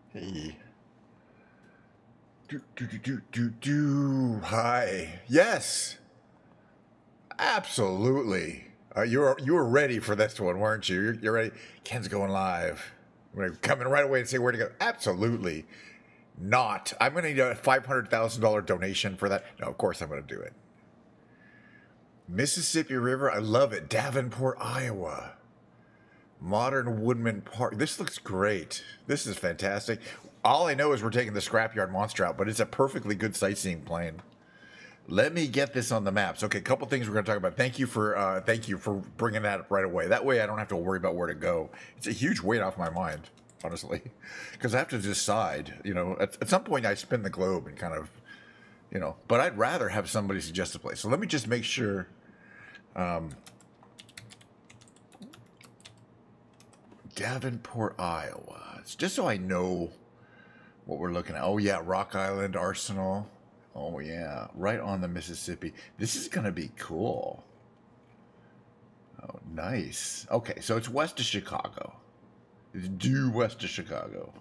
Hey. Hi. Yes. Absolutely. You were ready for this one, weren't you? You're ready. Ken's going live. We're coming right away and say where to go. Absolutely not. I'm going to need a $500,000 donation for that. No, of course I'm going to do it. Mississippi River. I love it. Davenport, Iowa. Modern Woodman Park. This looks great. This is fantastic. All I know is we're taking the Scrapyard Monster out, but it's a perfectly good sightseeing plane. Let me get this on the maps. Okay, a couple things we're going to talk about. Thank you for bringing that up right away. That way I don't have to worry about where to go. It's a huge weight off my mind, honestly, because I have to decide. You know, at some point I spin the globe and kind of, you know. But I'd rather have somebody suggest a place. So let me just make sure. Davenport, Iowa. It's just so I know what we're looking at. Oh, yeah, Rock Island Arsenal. Oh, yeah, right on the Mississippi. This is going to be cool. Oh, nice. Okay, so it's west of Chicago. It's due west of Chicago.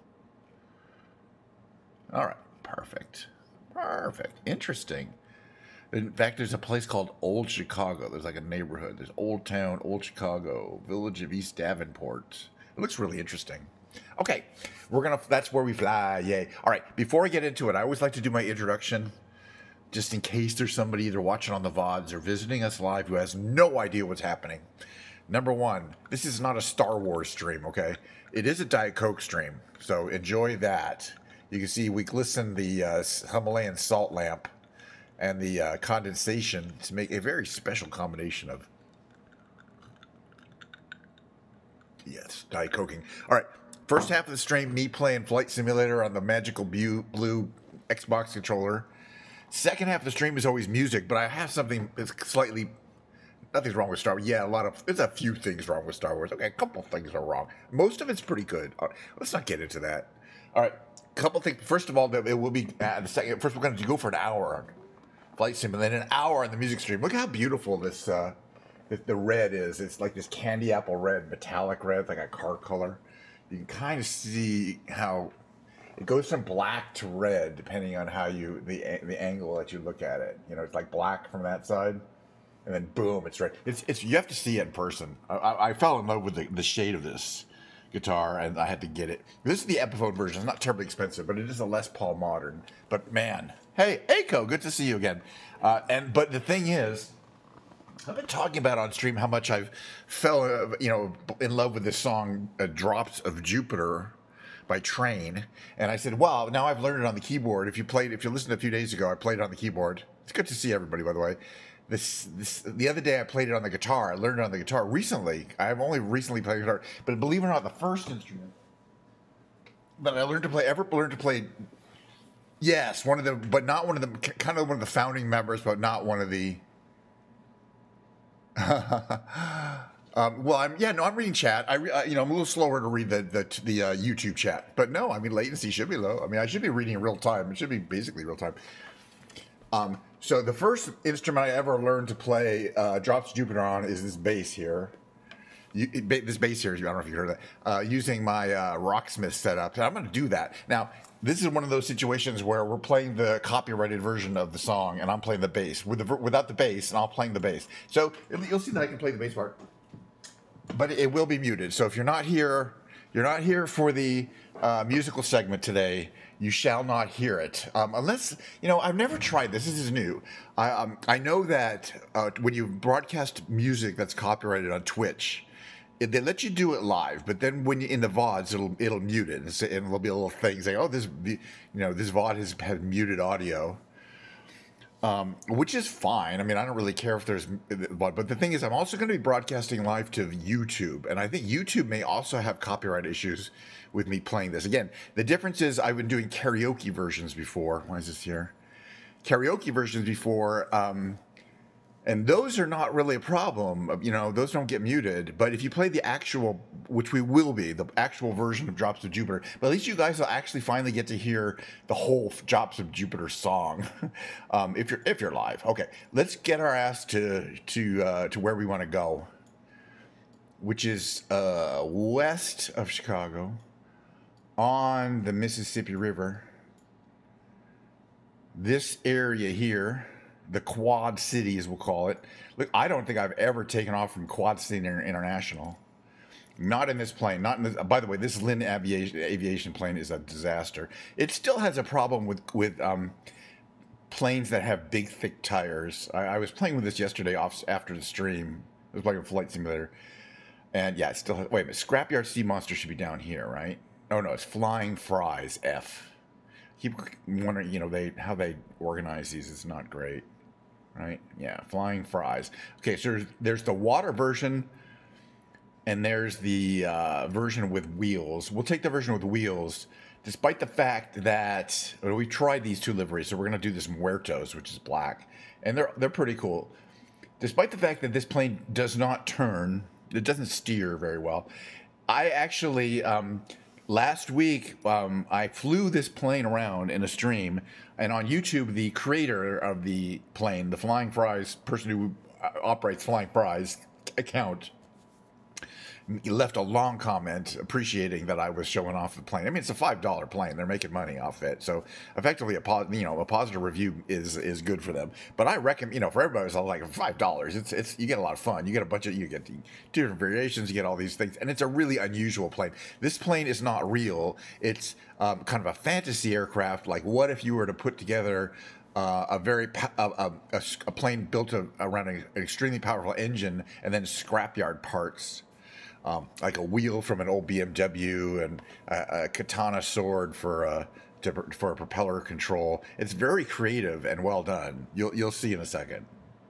All right, perfect. Perfect. Interesting. In fact, there's a place called Old Chicago. There's like a neighborhood. There's Old Town, Old Chicago, Village of East Davenport. It looks really interesting. Okay, that's where we fly, yay. All right, before I get into it, I always like to do my introduction, just in case there's somebody either watching on the VODs or visiting us live who has no idea what's happening. Number one, this is not a Star Wars stream, okay? It is a Diet Coke stream, so enjoy that. You can see we glisten the Himalayan salt lamp and the condensation to make a very special combination of, yes, Diet Coking. All right, first half of the stream, me playing Flight Simulator on the magical blue Xbox controller. Second half of the stream is always music, but I have something that's slightly, nothing's wrong with Star Wars. Yeah, there's a few things wrong with Star Wars. Okay, a couple things are wrong. Most of it's pretty good. Let's not get into that. All right, couple things. First of all, it will be, the second, first we're going to go for an hour on Flight Sim, and then an hour on the music stream. Look how beautiful this, the red is. It's like this candy apple red, metallic red, like a car color. You can kind of see how it goes from black to red depending on how the angle that you look at it. You know, it's like black from that side, and then boom, it's red. It's you have to see it in person. I fell in love with the shade of this guitar, and I had to get it. This is the Epiphone version. It's not terribly expensive, but it is a Les Paul Modern. But man, hey, Aiko, good to see you again. But the thing is, I've been talking about on stream how much I've fell, in love with this song, "Drops of Jupiter" by Train, and I said, "Well, now I've learned it on the keyboard. If you listened a few days ago, I played it on the keyboard. It's good to see everybody, by the way. The other day I played it on the guitar. I learned it on the guitar recently. I've only recently played guitar, but believe it or not, the first instrument that I learned to play. Yes, one of the founding members, but not one of the." I'm reading chat. I'm a little slower to read the YouTube chat, but no, I mean latency should be low. I mean I should be reading in real time. It should be basically real time. So the first instrument I ever learned to play Drops Jupiter on is this bass here. This bass here, I don't know if you heard that, using my Rocksmith setup. And I'm going to do that. Now, this is one of those situations where we're playing the copyrighted version of the song, and I'm playing the bass without the bass, and I'm playing the bass. So you'll see that I can play the bass part, but it will be muted. So if you're not here for the musical segment today, you shall not hear it. Unless, I've never tried this. This is new. I know that when you broadcast music that's copyrighted on Twitch, they let you do it live, but then when you're in the VODs, it'll mute it, and there'll be a little thing saying, "Oh, this VOD has muted audio," which is fine. I mean, I don't really care if there's VOD, but the thing is, I'm also going to be broadcasting live to YouTube, and I think YouTube may also have copyright issues with me playing this. Again, the difference is I've been doing karaoke versions before. Why is this here? Karaoke versions before. And those are not really a problem. Those don't get muted. But if you play the actual, which we will be, the actual version of Drops of Jupiter, but at least you guys will actually finally get to hear the whole Drops of Jupiter song, if you're live. Okay, let's get our ass to where we want to go, which is west of Chicago, on the Mississippi River. This area here, the Quad Cities, we'll call it. Look, I don't think I've ever taken off from Quad City International. Not in this plane. Not in this. By the way, this Lynn aviation plane is a disaster. It still has a problem with planes that have big, thick tires. I was playing with this yesterday after the stream. I was playing a flight simulator, and yeah, it still has. Wait a minute. Scrapyard Sea Monster should be down here, right? Oh no, it's Flying Fries F. Keep wondering, how they organize these is not great, right? Yeah, Flying Fries. Okay, so there's the water version. And there's the version with wheels. We'll take the version with wheels, despite the fact that we tried these two liveries. So we're going to do this Muertos, which is black, and they're pretty cool. Despite the fact that this plane does not turn, it doesn't steer very well. I actually last week I flew this plane around in a stream, and on YouTube, the creator of the plane, the Flying Fries person who operates Flying Fries account, he left a long comment appreciating that I was showing off the plane. I mean, it's a $5 plane; they're making money off it, so effectively, a positive review is good for them. But I reckon, for everybody, it's like $5. It's you get a lot of fun. You get a bunch of you get different variations. You get all these things, and it's a really unusual plane. This plane is not real. It's kind of a fantasy aircraft. Like, what if you were to put together a plane built around an extremely powerful engine and then scrapyard parts? Like a wheel from an old BMW and a katana sword for a propeller control. It's very creative and well done. You'll see in a second.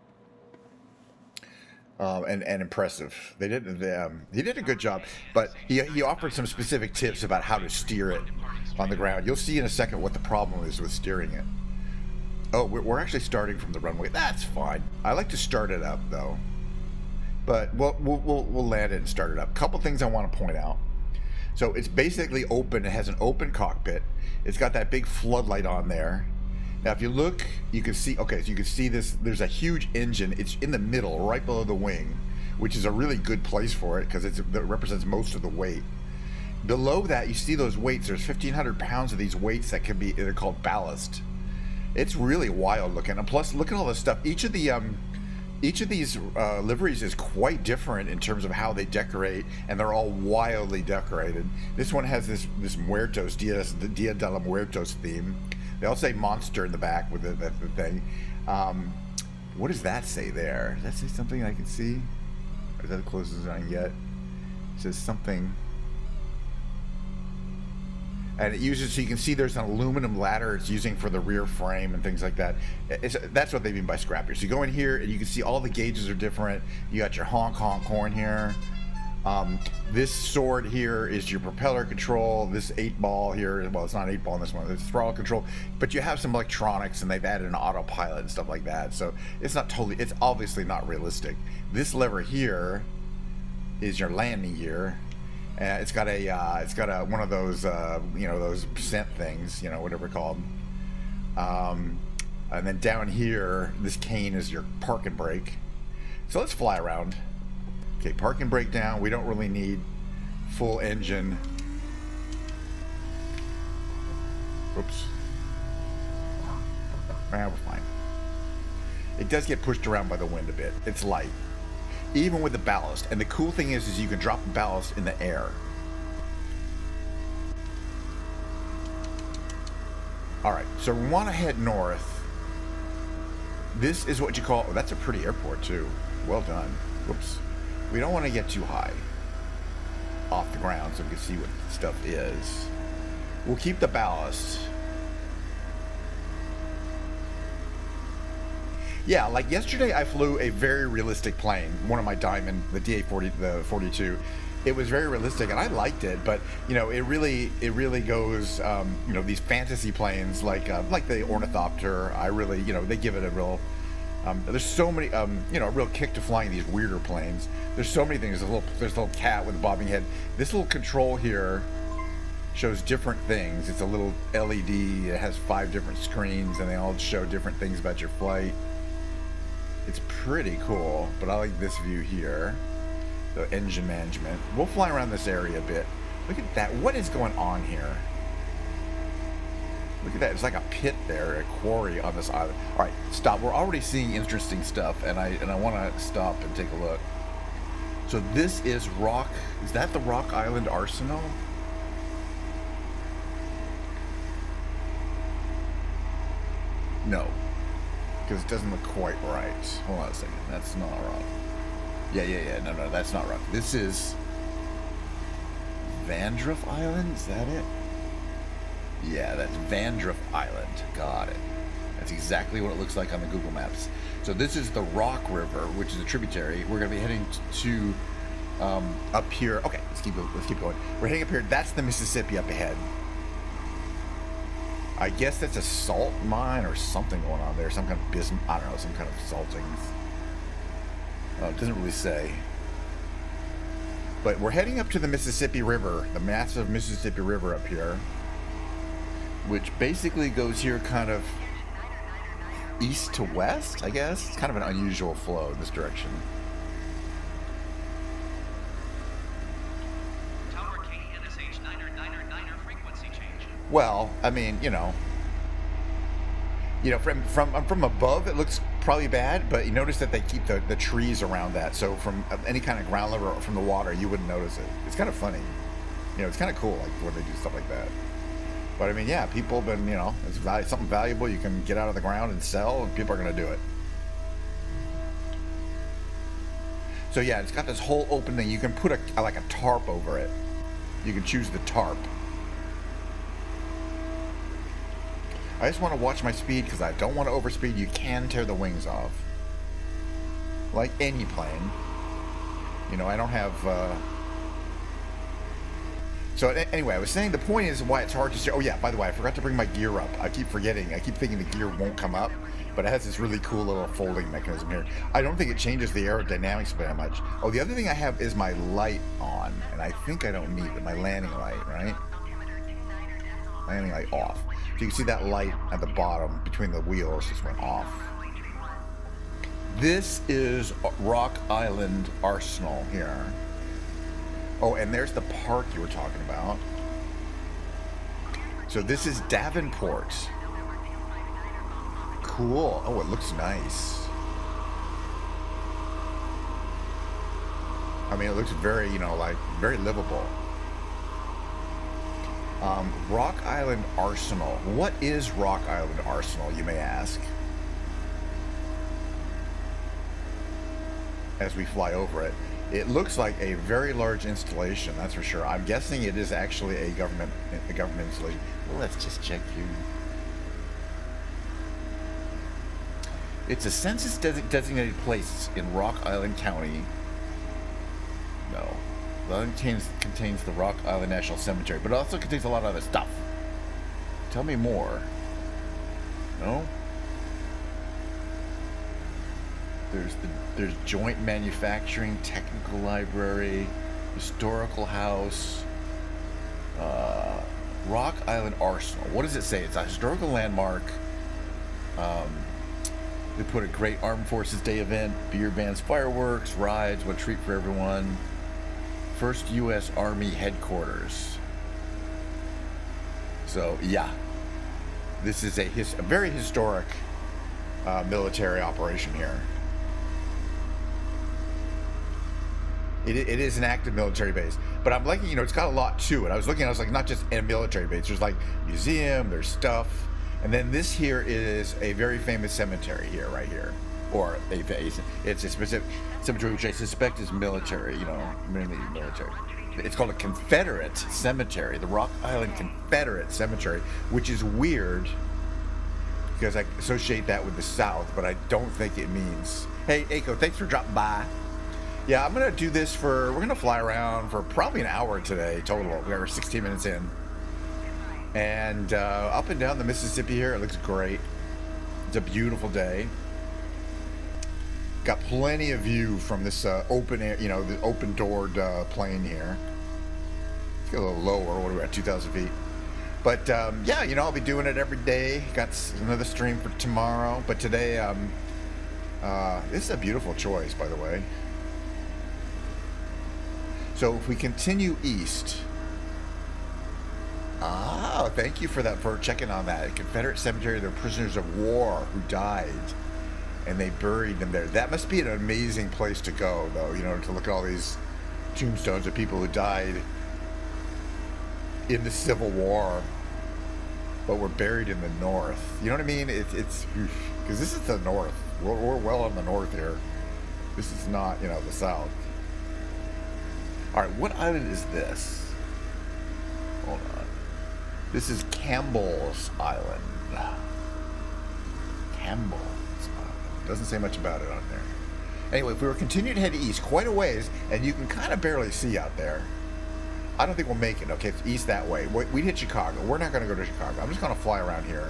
And impressive. He did a good job, but he offered some specific tips about how to steer it on the ground. You'll see in a second what the problem is with steering it. Oh, we're actually starting from the runway. That's fine. I like to start it up though. But we'll land it and start it up. Couple things I want to point out. So it's basically open. It has an open cockpit. It's got that big floodlight on there. Now, if you look, you can see. Okay, so you can see this. There's a huge engine. It's in the middle, right below the wing, which is a really good place for it because it represents most of the weight. Below that, you see those weights. There's 1,500 pounds of these weights that can be. They're called ballast. It's really wild looking. And plus, look at all this stuff. Each of these liveries is quite different in terms of how they decorate, and they're all wildly decorated. This one has this Muertos, the Dia de los Muertos theme. They all say monster in the back with the thing. What does that say there? Does that say something I can see? Or is that the closest I can get? It says something. And it uses, so you can see there's an aluminum ladder it's using for the rear frame and things like that. That's what they mean by scrappier. So you go in here and you can see all the gauges are different. You got your honk horn here. This sword here is your propeller control. This 8-ball here, well, it's not an 8-ball in this one, it's throttle control. But you have some electronics and they've added an autopilot and stuff like that. So it's it's obviously not realistic. This lever here is your landing gear. It's got a one of those those scent things, whatever they're called. And then down here, this cane is your park and brake. So let's fly around. Okay, park and brake down. We don't really need full engine. Oops. We're fine. It does get pushed around by the wind a bit. It's light, even with the ballast. And the cool thing is you can drop the ballast in the air. All right, so we want to head north. This is what you call, oh, that's a pretty airport too. Well done. Whoops. We don't want to get too high off the ground so we can see what stuff is. We'll keep the ballast. Yeah, like yesterday I flew a very realistic plane, one of my Diamond, the DA-40, the 42. It was very realistic and I liked it, but it really goes, these fantasy planes like the Ornithopter, I really, they give it a real, there's so many, a real kick to flying these weirder planes. There's so many things. There's a little cat with a bobbing head. This little control here shows different things. It's a little LED. It has 5 different screens and they all show different things about your flight. It's pretty cool, but I like this view here, the engine management. We'll fly around this area a bit. Look at that. What is going on here? Look at that. It's like a pit there, a quarry on this island. All right, stop. We're already seeing interesting stuff, and I want to stop and take a look. So this is Rock. Is that the Rock Island Arsenal? No, because it doesn't look quite right. Hold on a second. That's not Rock. Yeah. No, that's not Rock. This is Vandruff Island. Is that it? Yeah, that's Vandruff Island. Got it. That's exactly what it looks like on the Google Maps. So this is the Rock River, which is a tributary. We're going to be heading to up here. Okay, let's keep going. We're heading up here. That's the Mississippi up ahead. I guess that's a salt mine or something going on there. Some kind of bismuth. I don't know. Some kind of salting. It doesn't really say. But we're heading up to the Mississippi River, the massive Mississippi River up here, which basically goes here kind of east to west, I guess. It's kind of an unusual flow in this direction. Tower KNSH 9er frequency change. Well, I mean, you know, from above it looks probably bad, but you notice that they keep the trees around that, so from any kind of ground level or from the water, you wouldn't notice it. It's kind of funny. You know, it's kind of cool, like when they do stuff like that. But I mean, yeah, people have been, you know, it's something valuable you can get out of the ground and sell, and people are going to do it. So yeah, it's got this whole open thing. You can put like a tarp over it. You can choose the tarp. I just want to watch my speed because I don't want to overspeed. You can tear the wings off, like any plane. You know, I don't have. So anyway, I was saying the point is why it's hard to see. Oh yeah, by the way, I forgot to bring my gear up. I keep forgetting. I keep thinking the gear won't come up, but it has this really cool little folding mechanism here. I don't think it changes the aerodynamics very much. Oh, the other thing I have is my light on, and I think I don't need it. My landing light, right? Landing light off. So you can see that light at the bottom between the wheels just went off. This is Rock Island Arsenal here. Oh, and there's the park you were talking about. So this is Davenport. Cool. Oh, it looks nice. I mean, it looks very, you know, like very livable. Rock Island Arsenal. What is Rock Island Arsenal, you may ask? As we fly over it. It looks like a very large installation, that's for sure. I'm guessing it is actually a government installation. Well, let's just check here. It's a census designated place in Rock Island County. No. The island contains the Rock Island National Cemetery, but it also contains a lot of other stuff. Tell me more. No? There's joint manufacturing, technical library, historical house, Rock Island Arsenal. What does it say? It's a historical landmark. They put a great Armed Forces Day event, beer bands, fireworks, rides, what a treat for everyone. First U.S. Army headquarters. So yeah, this is a very historic military operation here. It is an active military base, but I'm liking, you know, it's got a lot to it. I was looking, I was like, not just a military base. There's like museum, there's stuff, and then this here is a very famous cemetery here, right here, or it's a specific cemetery which I suspect is military. You know, mainly military. It's called a Confederate cemetery, the Rock Island Confederate Cemetery, which is weird because I associate that with the South, but I don't think it means. Hey, Aiko, thanks for dropping by. Yeah, I'm going to do this we're going to fly around for probably an hour today total. We're 16 minutes in. And up and down the Mississippi here, it looks great. It's a beautiful day. Got plenty of view from this open air, you know, the open doored plane here. Let's get a little lower. What are we at, 2,000 feet? But yeah, you know, I'll be doing it every day. Got another stream for tomorrow. But today, this is a beautiful choice, by the way. So if we continue east, Oh, thank you for checking on that. A Confederate cemetery of the prisoners of war who died, and they buried them there. That must be an amazing place to go, though. You know, to look at all these tombstones of people who died in the Civil War, but were buried in the North. You know what I mean? It's because this is the North. We're well on the North here. This is not, you know, the South. All right, what island is this? Hold on. This is Campbell's Island. Campbell's Island. Doesn't say much about it on there. Anyway, if we were continuing to head east quite a ways, and you can kind of barely see out there, I don't think we'll make it. Okay, it's east that way. We'd hit Chicago. We're not going to go to Chicago. I'm just going to fly around here.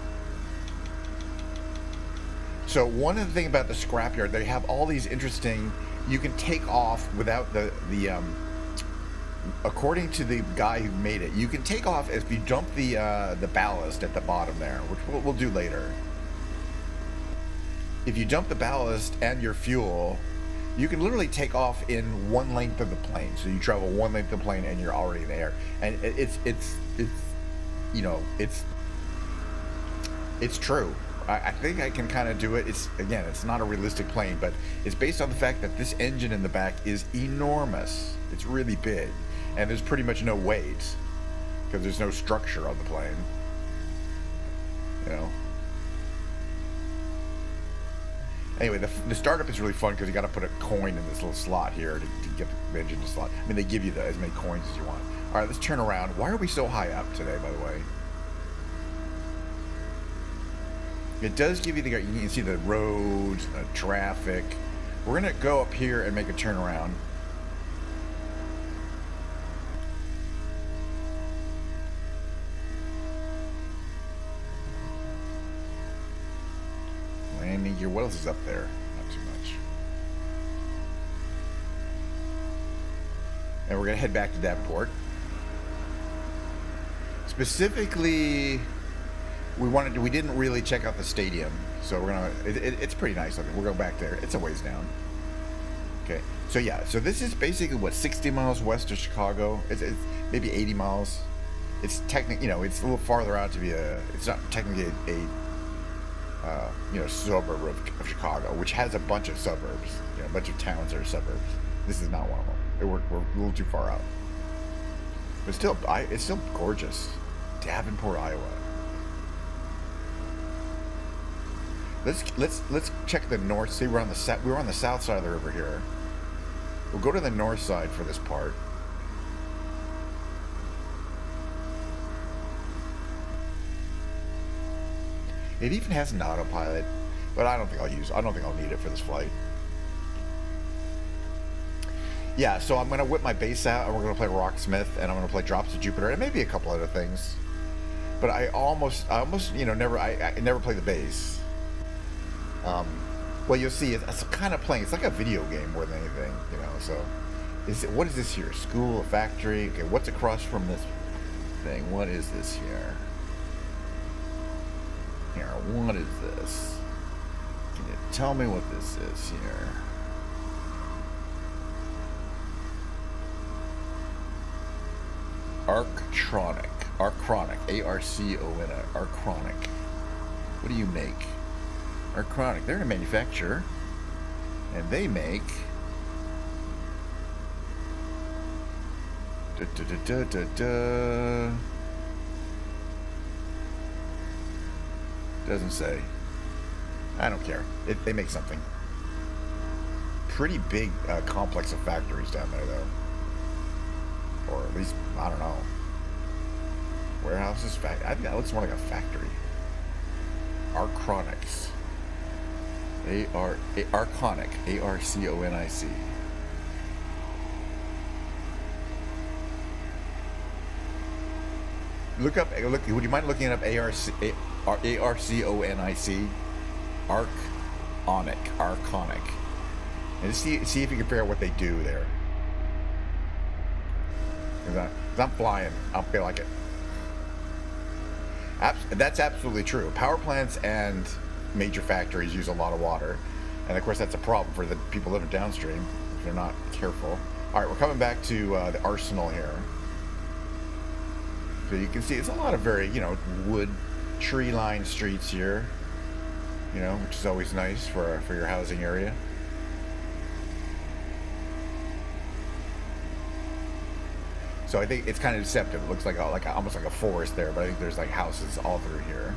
So one of the things about the scrapyard, they have all these interesting, you can take off without the according to the guy who made it, you can take off if you dump the ballast at the bottom there, which we'll do later. If you dump the ballast and your fuel, you can literally take off in one length of the plane. So you travel one length of the plane and you're already in the air. And it's you know, it's true. I think I can kind of do it. Again, it's not a realistic plane, but it's based on the fact that this engine in the back is enormous. It's really big, and there's pretty much no weight because there's no structure on the plane. You know. Anyway, the startup is really fun because you got to put a coin in this little slot here to get the engine to slot. I mean, they give you as many coins as you want. All right, let's turn around. Why are we so high up today, by the way? It does give you you can see the roads, traffic. We're going to go up here and make a turnaround. Landing gear. What else is up there? Not too much. And we're going to head back to Davenport. Specifically, we didn't really check out the stadium, so we're gonna. It's pretty nice looking. We'll go back there. It's a ways down. Okay, so yeah, so this is basically what 60 miles west of Chicago. It's maybe 80 miles. It's technically, you know, it's a little farther out to be it's not technically a you know, suburb of Chicago, which has a bunch of suburbs. You know, a bunch of towns that are suburbs. This is not one of them. We're a little too far out, but still, it's still gorgeous. Davenport, Iowa. Let's check the north. See, we're on the south side of the river here. We'll go to the north side for this part. It even has an autopilot, but I don't think I'll need it for this flight. Yeah, so I'm gonna whip my bass out, and we're gonna play Rocksmith, and I'm gonna play Drops of Jupiter, and maybe a couple other things. But I almost, you know, I never play the bass. Well, you'll see, it's kind of playing. It's like a video game more than anything, you know. So, what is this here? School, a factory? Okay, what's across from this thing? What is this here? Here, what is this? Can you tell me what this is here? Arctronic, A-R-C-O-N, Arctronic. What do you make? Arctronic, they're a manufacturer, and they make doesn't say. I don't care. They make something. Pretty big complex of factories down there, though, or at least I don't know. Warehouses, I think that looks more like a factory. Arctronics. Arconic, A-R-C-O-N-I-C. Look, would you mind looking up A-R-C-O-N-I-C? Arconic. And see if you can figure out what they do there. Because I'm flying. I feel like it. That's absolutely true. Power plants and major factories use a lot of water, and of course that's a problem for the people living downstream if they're not careful. All right, we're coming back to the arsenal here. So you can see it's a lot of very, you know, wood, tree-lined streets here. You know, which is always nice for your housing area. So I think it's kind of deceptive. It looks like almost like a forest there, but I think there's like houses all through here.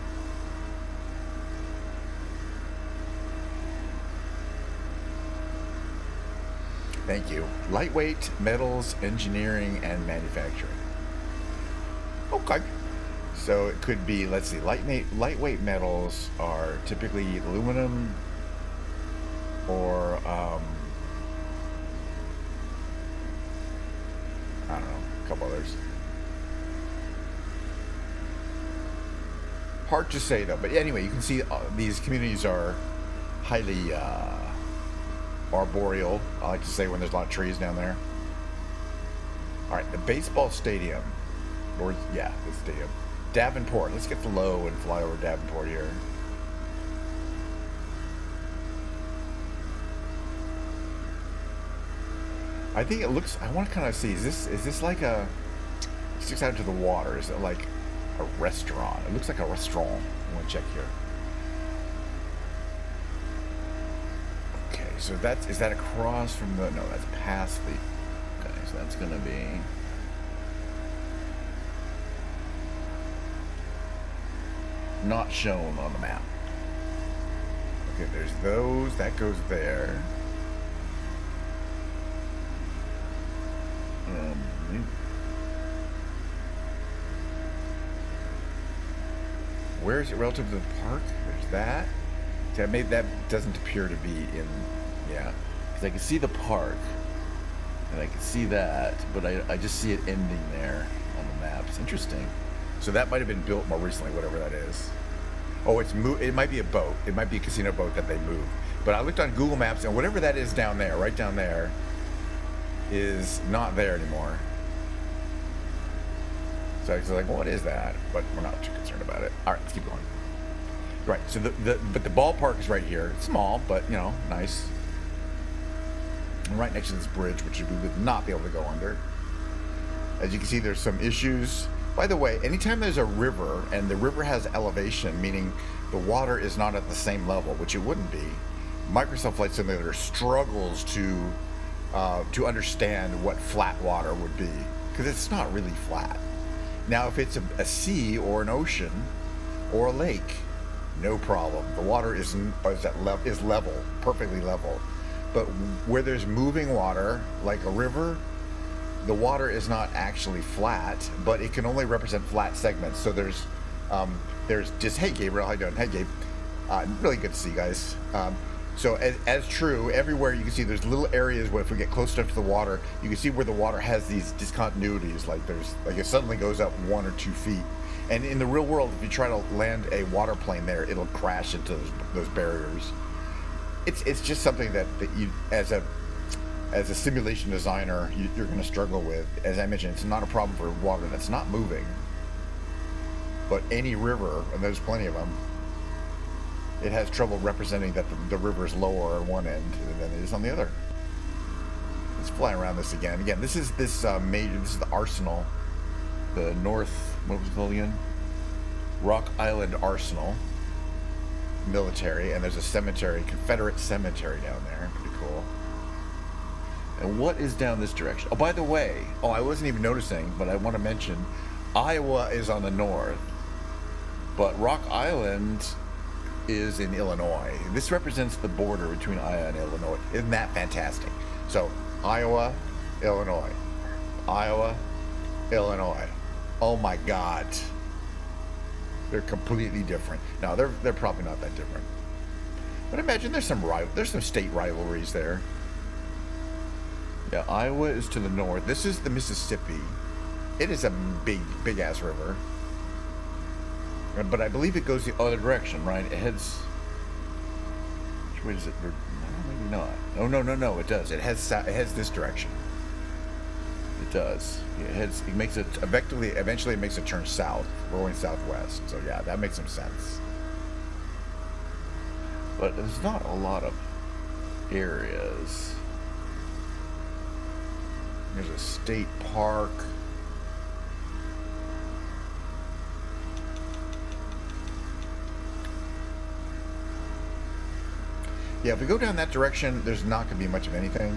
Thank you. Lightweight metals, engineering, and manufacturing. Okay. So it could be, let's see, lightweight metals are typically aluminum or, I don't know, a couple others. Hard to say though, but anyway, you can see these communities are highly arboreal, I like to say, when there's a lot of trees down there. All right, the baseball stadium, or yeah, the stadium. Davenport. Let's get the low and fly over Davenport here. I think it looks. I want to kind of see. Is this like a? It sticks out to the water. Is it like a restaurant? It looks like a restaurant. I want to check here. Okay, so is that across from the? No, that's past the. Okay, so that's gonna be. Not shown on the map. Okay, there's those. That goes there. Where is it relative to the park? There's that. See, that doesn't appear to be in. Yeah, because I can see the park, and I can see that, but I just see it ending there on the map. It's interesting. So that might have been built more recently, whatever that is. Oh, it might be a boat. It might be a casino boat that they moved. But I looked on Google Maps, and whatever that is down there, right down there, is not there anymore. So I was like, what is that? But we're not too concerned about it. All right, let's keep going. Right, so but the ballpark is right here. It's small, but, you know, nice. And right next to this bridge, which we would not be able to go under. As you can see, there's some issues. By the way, anytime there's a river and the river has elevation, meaning the water is not at the same level, which it wouldn't be, Microsoft Flight Simulator struggles to understand what flat water would be, because it's not really flat. Now, if it's a sea or an ocean or a lake, no problem. The water is level, perfectly level. But where there's moving water, like a river, the water is not actually flat, but it can only represent flat segments. So there's just, hey Gabriel, how you doing? Hey Gabe, really good to see you guys. So as true, everywhere you can see there's little areas where if we get close enough to the water, you can see where the water has these discontinuities, like it suddenly goes up 1 or 2 feet. And in the real world, if you try to land a water plane there, it'll crash into those barriers. It's just something that you, as a simulation designer, you're going to struggle with. As I mentioned, it's not a problem for water that's not moving, but any river, and there's plenty of them, it has trouble representing that the river is lower on one end than it is on the other. Let's fly around this again. Again, this is this is the Arsenal, the North, what was it called again? Rock Island Arsenal military, and there's a cemetery, Confederate cemetery down there. Pretty cool. And what is down this direction? Oh, by the way, I wasn't even noticing, but I want to mention, Iowa is on the north, but Rock Island is in Illinois. This represents the border between Iowa and Illinois. Isn't that fantastic? So, Iowa, Illinois. Iowa, Illinois. Oh my God. They're completely different. No, they're probably not that different. But imagine there's some state rivalries there. Yeah, Iowa is to the north. This is the Mississippi. It is a big ass river. But I believe it goes the other direction, right? It heads. Which way does it? Maybe not. Oh no! It does. It heads this direction. It does. It heads. It makes it eventually it makes it turn south. We're going southwest. So yeah, that makes some sense. But there's not a lot of areas. There's a state park. Yeah, if we go down that direction, there's not going to be much of anything.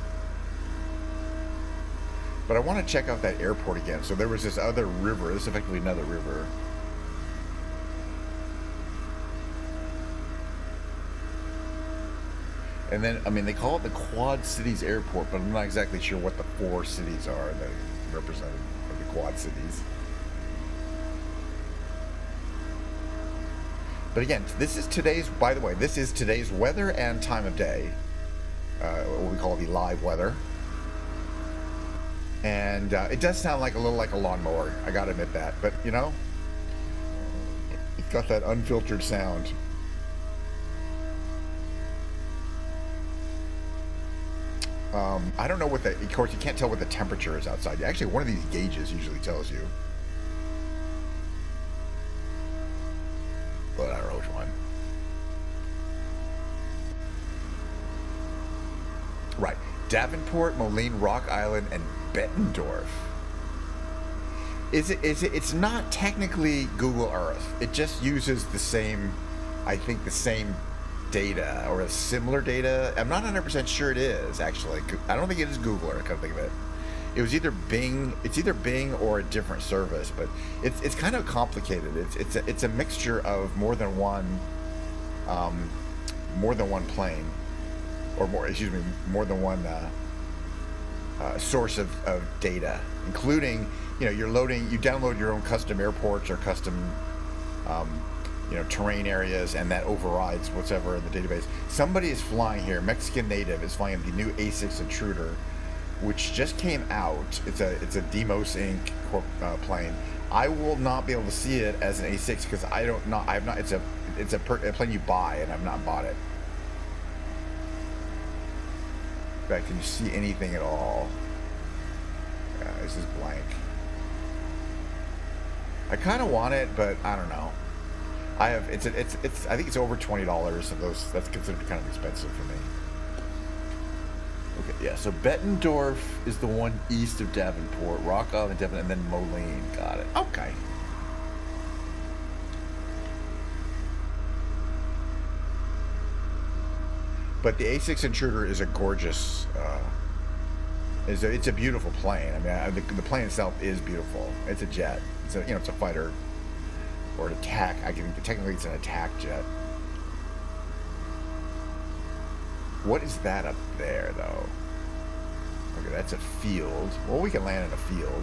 But I want to check out that airport again. So there was this other river. This is effectively another river. And then, I mean, they call it the Quad Cities Airport, but I'm not exactly sure what the 4 cities are that represented by the Quad Cities. But again, this is today's, by the way, this is today's weather and time of day. What we call the live weather. And it does sound like a little like a lawnmower. I gotta admit that. But, you know, it's got that unfiltered sound. I don't know what the, of course, you can't tell what the temperature is outside. Actually, one of these gauges usually tells you. But I don't know which one. Right. Davenport, Moline, Rock Island, and Bettendorf. It's not technically Google Earth. It just uses the same, I think, the same data or a similar data. I'm not 100% sure it is, actually. I don't think it is Google Earth, I can't think of it. It was either Bing, it's either Bing or a different service, but it's kind of complicated. It's a mixture of more than one plane, or more than one source of data, including, you know, you download your own custom airports or custom you know, terrain areas, and that overrides whatever in the database. Somebody is flying here. Mexican native is flying the new A6 Intruder, which just came out. It's a Demos Inc. plane. I will not be able to see it as an A6 because I have not. It's a plane you buy, and I've not bought it. In fact, can you see anything at all? This is blank. I kind of want it, but I don't know. I think it's over $20 of those. That's considered kind of expensive for me. Okay, yeah. So Bettendorf is the one east of Davenport, Rock Island, Devon, and then Moline. Got it. Okay. But the A6 Intruder is a gorgeous. It's a beautiful plane. I mean, the plane itself is beautiful. It's a jet. It's a fighter. Or an attack. Technically it's an attack jet. What is that up there, though? Okay, that's a field. Well, we can land in a field.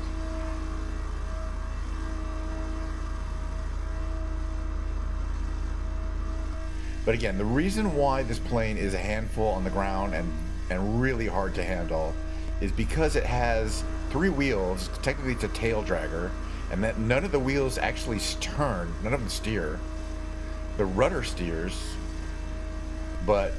But again, the reason why this plane is a handful on the ground and really hard to handle is because it has 3 wheels. Technically it's a tail dragger. And that none of the wheels actually turn, none of them steer. The rudder steers, but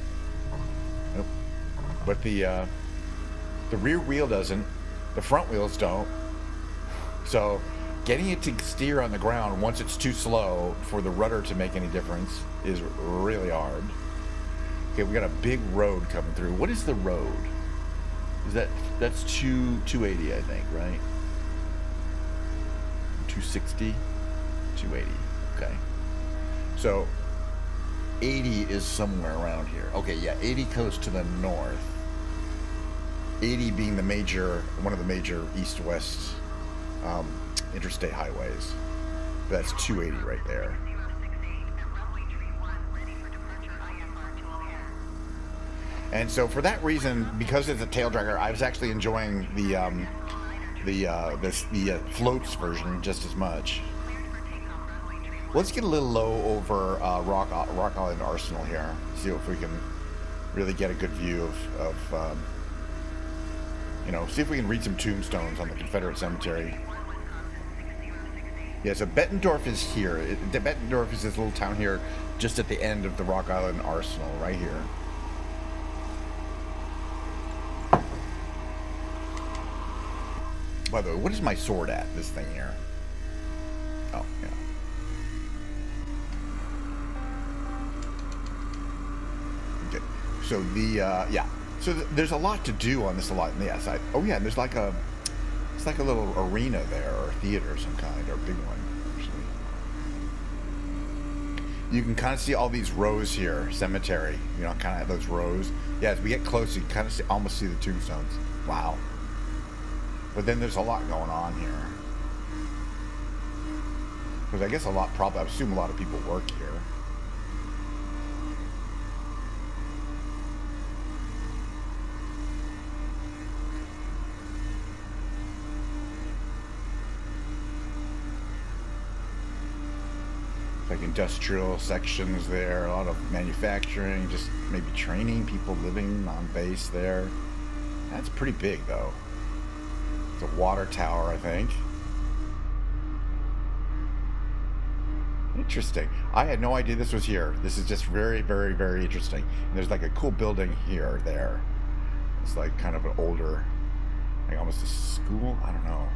the rear wheel doesn't. The front wheels don't. So getting it to steer on the ground once it's too slow for the rudder to make any difference is really hard. Okay, we got a big road coming through. What is the road? That's 280, I think, right? 260, 280. Okay. So 80 is somewhere around here. Okay, yeah, 80 goes to the north. 80 being one of the major east-west interstate highways. That's 280 right there. And so for that reason, because it's a tail dragger, I was actually enjoying the floats version just as much. Let's get a little low over Rock Island Arsenal here. See if we can really get a good view of see if we can read some tombstones on the Confederate cemetery. Yeah, so Bettendorf is here. Bettendorf is this little town here, just at the end of the Rock Island Arsenal, right here. By the way, what is my sword at, this thing here? Oh, yeah. Okay. So So there's a lot to do on this lot in the side. Oh yeah, and there's like it's like a little arena there, or a theater of some kind, or a big one, actually. You can kind of see all these rows here, cemetery, you know, kind of those rows. Yeah, as we get close, you can kind of see, almost see the tombstones. Wow. But then there's a lot going on here. Because I guess a lot, probably, I assume a lot of people work here. Like industrial sections there, a lot of manufacturing, just maybe training people living on base there. That's pretty big though. It's a water tower, I think. Interesting. I had no idea this was here. This is just very, very, very interesting. And there's like a cool building here, there. It's like kind of an older, like almost a school, I don't know.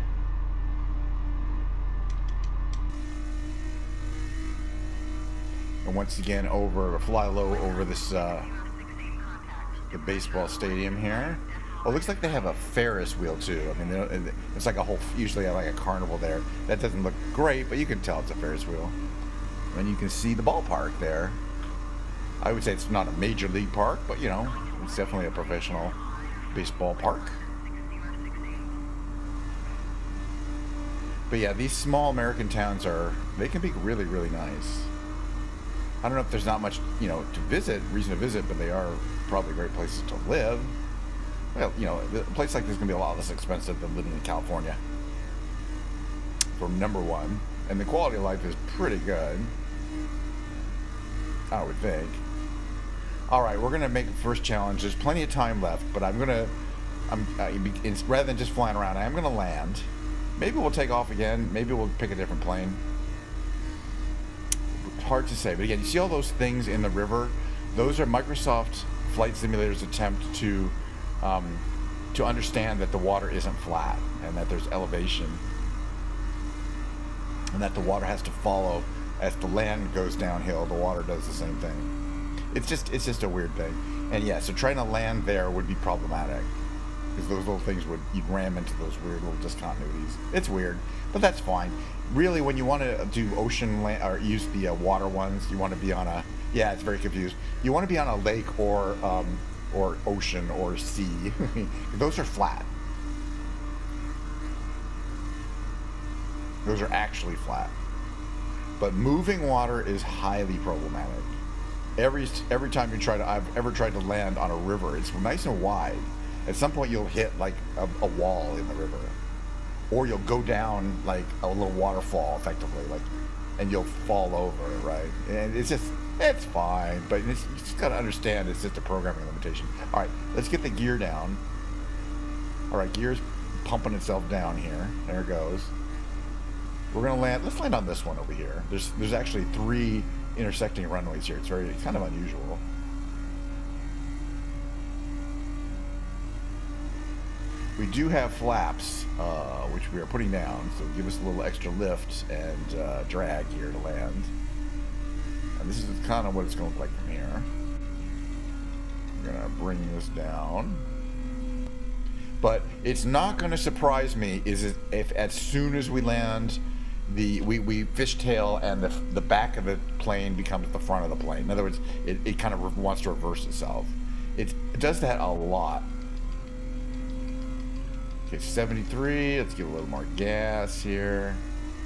And once again, fly low over this, the baseball stadium here. Oh, it looks like they have a Ferris wheel too. I mean, it's like a whole, usually like a carnival there. That doesn't look great, but you can tell it's a Ferris wheel. And you can see the ballpark there. I would say it's not a major league park, but you know, it's definitely a professional baseball park. But yeah, these small American towns they can be really, really nice. I don't know if there's not much, you know, reason to visit, but they are probably great places to live. Well, you know, a place like this is going to be a lot less expensive than living in California. For number one. And the quality of life is pretty good. I would think. Alright, we're going to make the first challenge. There's plenty of time left, but rather than just flying around, I am going to land. Maybe we'll take off again. Maybe we'll pick a different plane. Hard to say, but again, you see all those things in the river? Those are Microsoft Flight Simulator's attempt to understand that the water isn't flat and that there's elevation and that the water has to follow as the land goes downhill. The water does the same thing. It's just a weird thing. And yeah, so trying to land there would be problematic because those little things you'd ram into those weird little discontinuities. It's weird, but that's fine. Really, when you want to do ocean land or use the water ones, you want to be on a, yeah, it's very confused. You want to be on a lake or ocean or sea. Those are flat. Those are actually flat. But moving water is highly problematic. Every time I've ever tried to land on a river, it's nice and wide. At some point you'll hit like a wall in the river. Or you'll go down like a little waterfall effectively, like, and you'll fall over, right? And it's fine, but you just gotta understand it's just a programming limitation. All right, let's get the gear down. All right, gear's pumping itself down here. There it goes. We're gonna land. Let's land on this one over here. There's actually 3 intersecting runways here. It's kind of unusual. We do have flaps, which we are putting down, so give us a little extra lift and drag here to land. And this is kind of what it's going to look like from here. I'm going to bring this down. But it's not going to surprise me if as soon as we land, we fishtail and the back of the plane becomes the front of the plane. In other words, it kind of wants to reverse itself. It does that a lot. Okay, 73, let's give a little more gas here.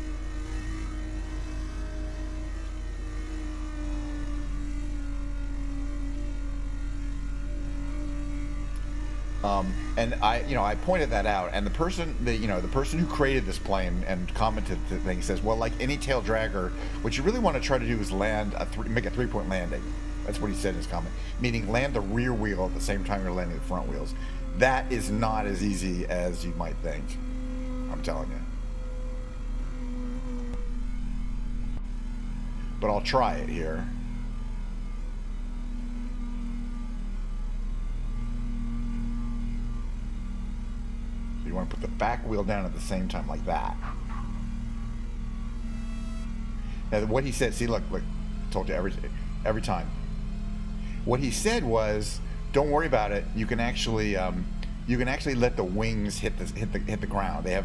And I pointed that out, and the person who created this plane and commented the thing says, well, like any tail dragger, what you really want to try to do is make a 3-point landing. That's what he said in his comment, meaning land the rear wheel at the same time you're landing the front wheels. That is not as easy as you might think. I'm telling you. But I'll try it here. So you want to put the back wheel down at the same time like that. Now what he said, see, look, I told you every time. What he said was, don't worry about it. You can actually let the wings hit the ground. The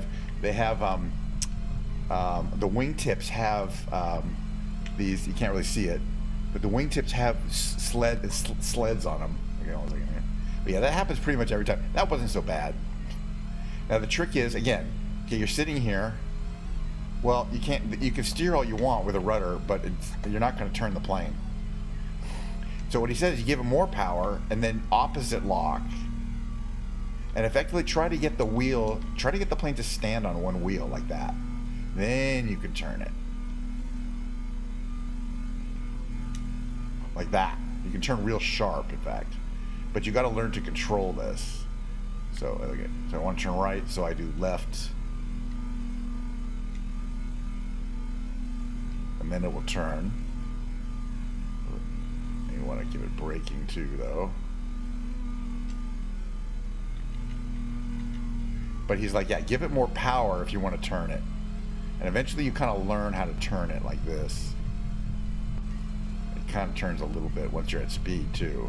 wingtips have these. You can't really see it, but the wingtips have sleds on them. Okay, hold on a second here. But yeah, that happens pretty much every time. That wasn't so bad. Now the trick is, again, okay, you're sitting here. Well, you can't. You can steer all you want with a rudder, but you're not going to turn the plane. So what he says is, you give it more power, and then opposite lock, and effectively try to get the wheel, try to get the plane to stand on one wheel like that. Then you can turn it. Like that. You can turn real sharp, in fact. But you got to learn to control this. So, okay. So I want to turn right, so I do left. And then it will turn. You want to give it braking too, though. But he's like, yeah, give it more power if you want to turn it. And eventually you kind of learn how to turn it like this. It kind of turns a little bit once you're at speed, too.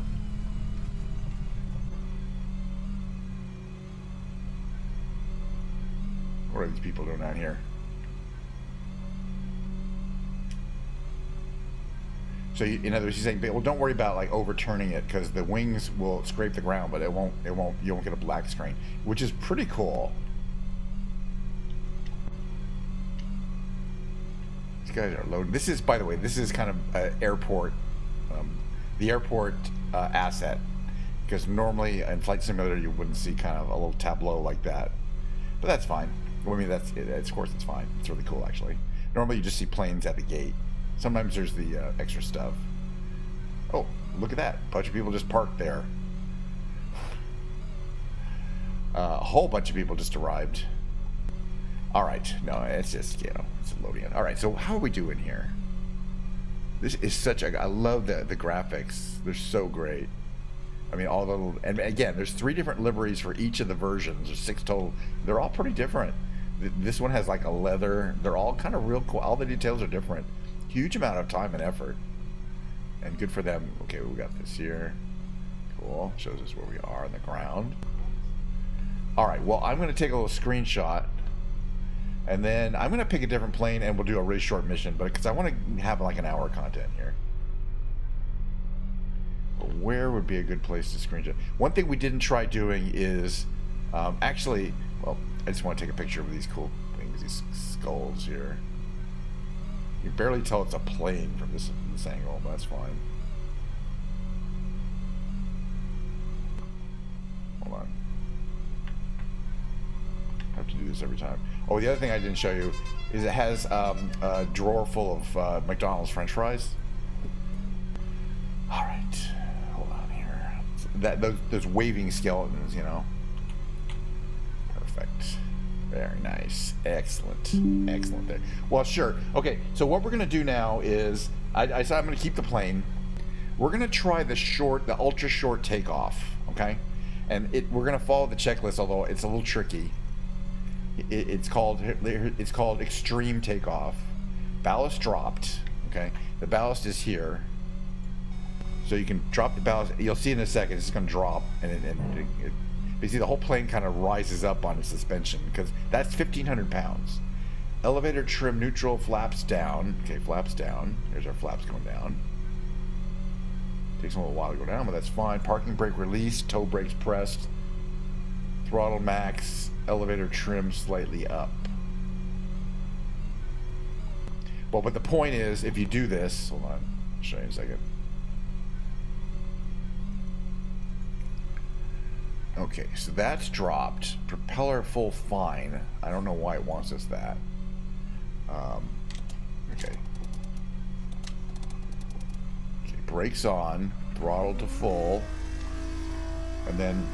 What are these people doing down here? So in other words, he's saying, well, don't worry about like overturning it because the wings will scrape the ground, but you won't get a black screen, which is pretty cool. These guys are loading. This is, by the way, this is kind of airport, the airport asset, because normally in Flight Simulator you wouldn't see kind of a little tableau like that, but that's fine. I mean, of course it's fine. It's really cool actually. Normally you just see planes at the gate. Sometimes there's the extra stuff. Oh, look at that. A bunch of people just parked there. A whole bunch of people just arrived. Alright, no, it's just, you know, it's loading in. Alright, so how are we doing here? This is such a... I love the graphics. They're so great. I mean, all the little... And again, there's 3 different liveries for each of the versions. There's 6 total. They're all pretty different. This one has like a leather. They're all kind of real cool. All the details are different. Huge amount of time and effort, and good for them. Okay, we got this here. Cool. Shows us where we are on the ground. All right. Well, I'm going to take a little screenshot, and then I'm going to pick a different plane, and we'll do a really short mission. But because I want to have like an hour content here. But where would be a good place to screenshot? One thing we didn't try doing is actually. Well, I just want to take a picture of these cool things. These skulls here. You can barely tell it's a plane from this angle, but that's fine. Hold on. I have to do this every time. Oh, the other thing I didn't show you is it has a drawer full of McDonald's French fries. All right, hold on here. Those waving skeletons, you know. Perfect. Very nice. Excellent. Excellent there. Well, sure. Okay, so what we're going to do now is, I said I'm going to keep the plane. We're going to try the ultra short takeoff, okay? And we're going to follow the checklist, although it's a little tricky. It's called extreme takeoff. Ballast dropped, okay? The ballast is here. So you can drop the ballast. You'll see in a second, it's going to drop, and you see the whole plane kind of rises up on its suspension because that's 1,500 pounds. Elevator trim neutral, flaps down. Okay, flaps down. Here's our flaps going down. Takes a little while to go down, but that's fine. Parking brake released, toe brakes pressed. Throttle max, elevator trim slightly up. Well, but the point is, if you do this, hold on, I'll show you in a second. Okay, so that's dropped. Propeller full fine. I don't know why it wants us that. Okay. Okay, brakes on, throttle to full, and then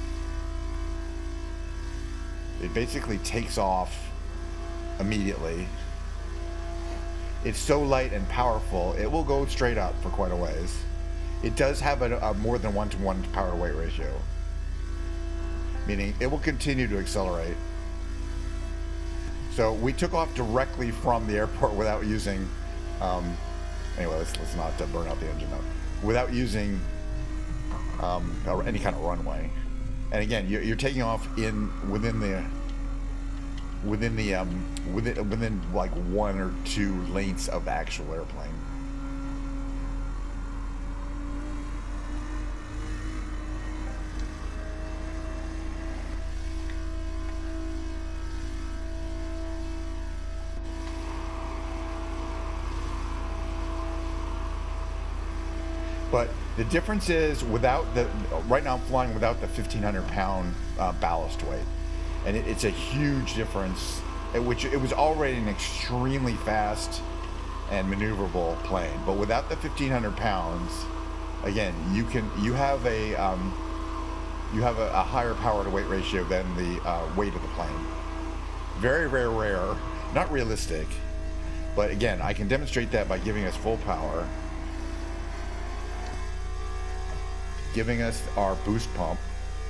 it basically takes off immediately. It's so light and powerful, it will go straight up for quite a ways. It does have a more than 1-to-1 power to weight ratio. Meaning it will continue to accelerate. So we took off directly from the airport without using, anyway, let's not burn out the engine though. Without using any kind of runway. And again, you're taking off within like 1 or 2 lengths of the actual airplane. But the difference is right now I'm flying without the 1,500-pound ballast weight. And it's a huge difference, which it was already an extremely fast and maneuverable plane. But without the 1,500 pounds, again, you have a higher power to weight ratio than the weight of the plane. Very, very rare, not realistic. But again, I can demonstrate that by giving us full power, giving us our boost pump,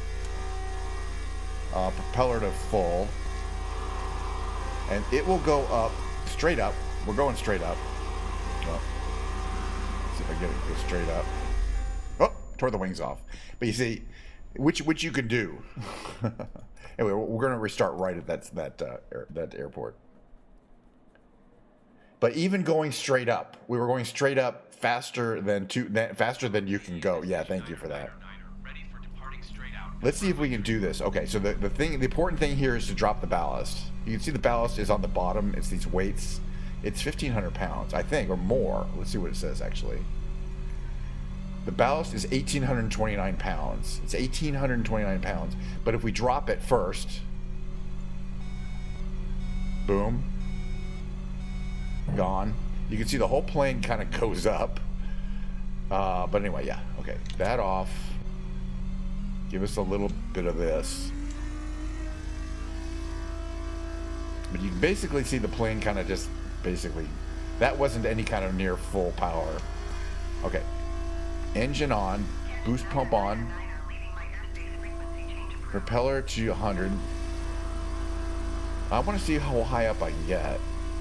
propeller to full, and it will go up, straight up. We're going straight up. Well, let's see if I get it to go straight up. Oh, tore the wings off. But you see, which you can do. Anyway, we're going to restart right at that airport. But even going straight up, we were going straight up faster than you can go. Yeah, thank you for that. Let's see if we can do this. Okay, so the important thing here is to drop the ballast. You can see the ballast is on the bottom. It's these weights. It's 1,500 pounds, I think, or more. Let's see what it says, actually. The ballast is 1,829 pounds. It's 1,829 pounds. But if we drop it first, boom, gone. You can see the whole plane kind of goes up. But anyway, yeah. Okay, that off. Give us a little bit of this. But you can basically see the plane kind of just basically, that wasn't any kind of near full power. Okay. Engine on, boost pump on, propeller to 100. I want to see how high up I can get.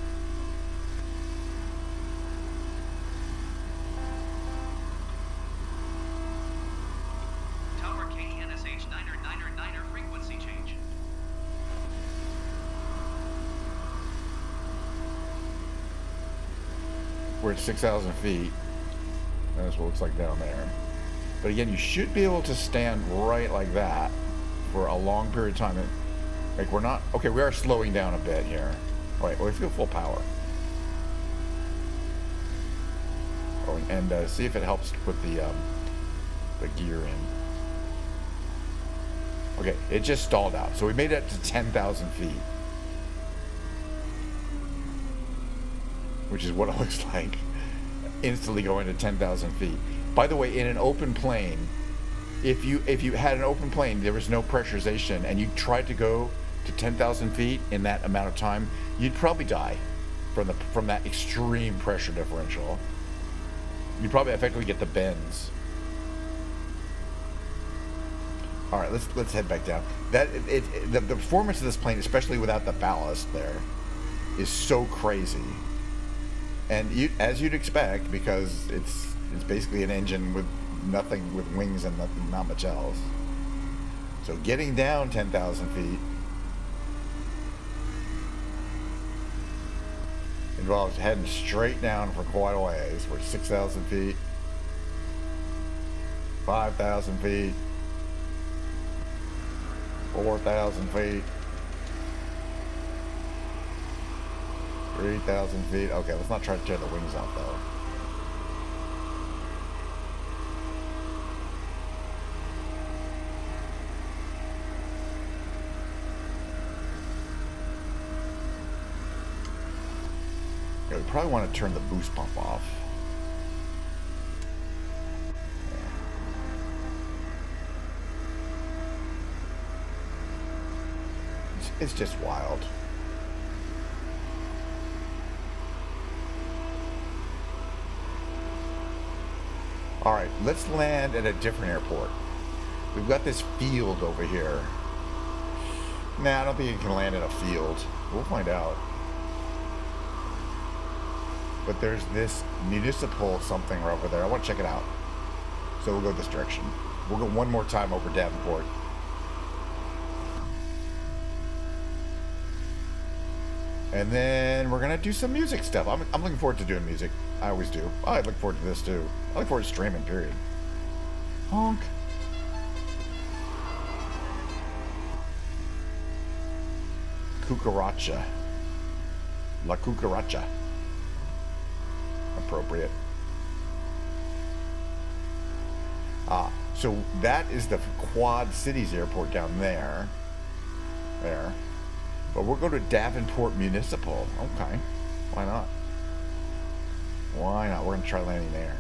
Tower KNSH 9er frequency change. We're at 6,000 feet. That's what it looks like down there. But again, you should be able to stand right like that for a long period of time. Like we're not, okay, we are slowing down a bit here. All right, well, we feel full power. Oh, and see if it helps to put the gear in. Okay, it just stalled out. So we made it to 10,000 feet. Which is what it looks like. Instantly going to 10,000 feet. By the way, in an open plane, if you had an open plane, there was no pressurization, and you tried to go to 10,000 feet in that amount of time, you'd probably die from that extreme pressure differential. You'd probably effectively get the bends. All right, let's head back down. The performance of this plane, especially without the ballast there, is so crazy. And as you'd expect, because it's basically an engine with nothing, with wings and not much else. So getting down 10,000 feet involves heading straight down for quite a ways. We're 6,000 feet, 5,000 feet, 4,000 feet. 3,000 feet. Okay, let's not try to tear the wings off, though. Yeah, we probably want to turn the boost pump off. It's just wild. All right, let's land at a different airport. We've got this field over here. Nah, I don't think you can land in a field. We'll find out. But there's this municipal something over there. I want to check it out. So we'll go this direction. We'll go one more time over Davenport. And then we're going to do some music stuff. I'm looking forward to doing music. I always do. I look forward to this too. I look forward to streaming, period. Honk. Cucaracha. La cucaracha. Appropriate. So that is the Quad Cities Airport down there. There. But we'll go to Davenport Municipal. Okay. Why not? Why not? We're going to try landing there.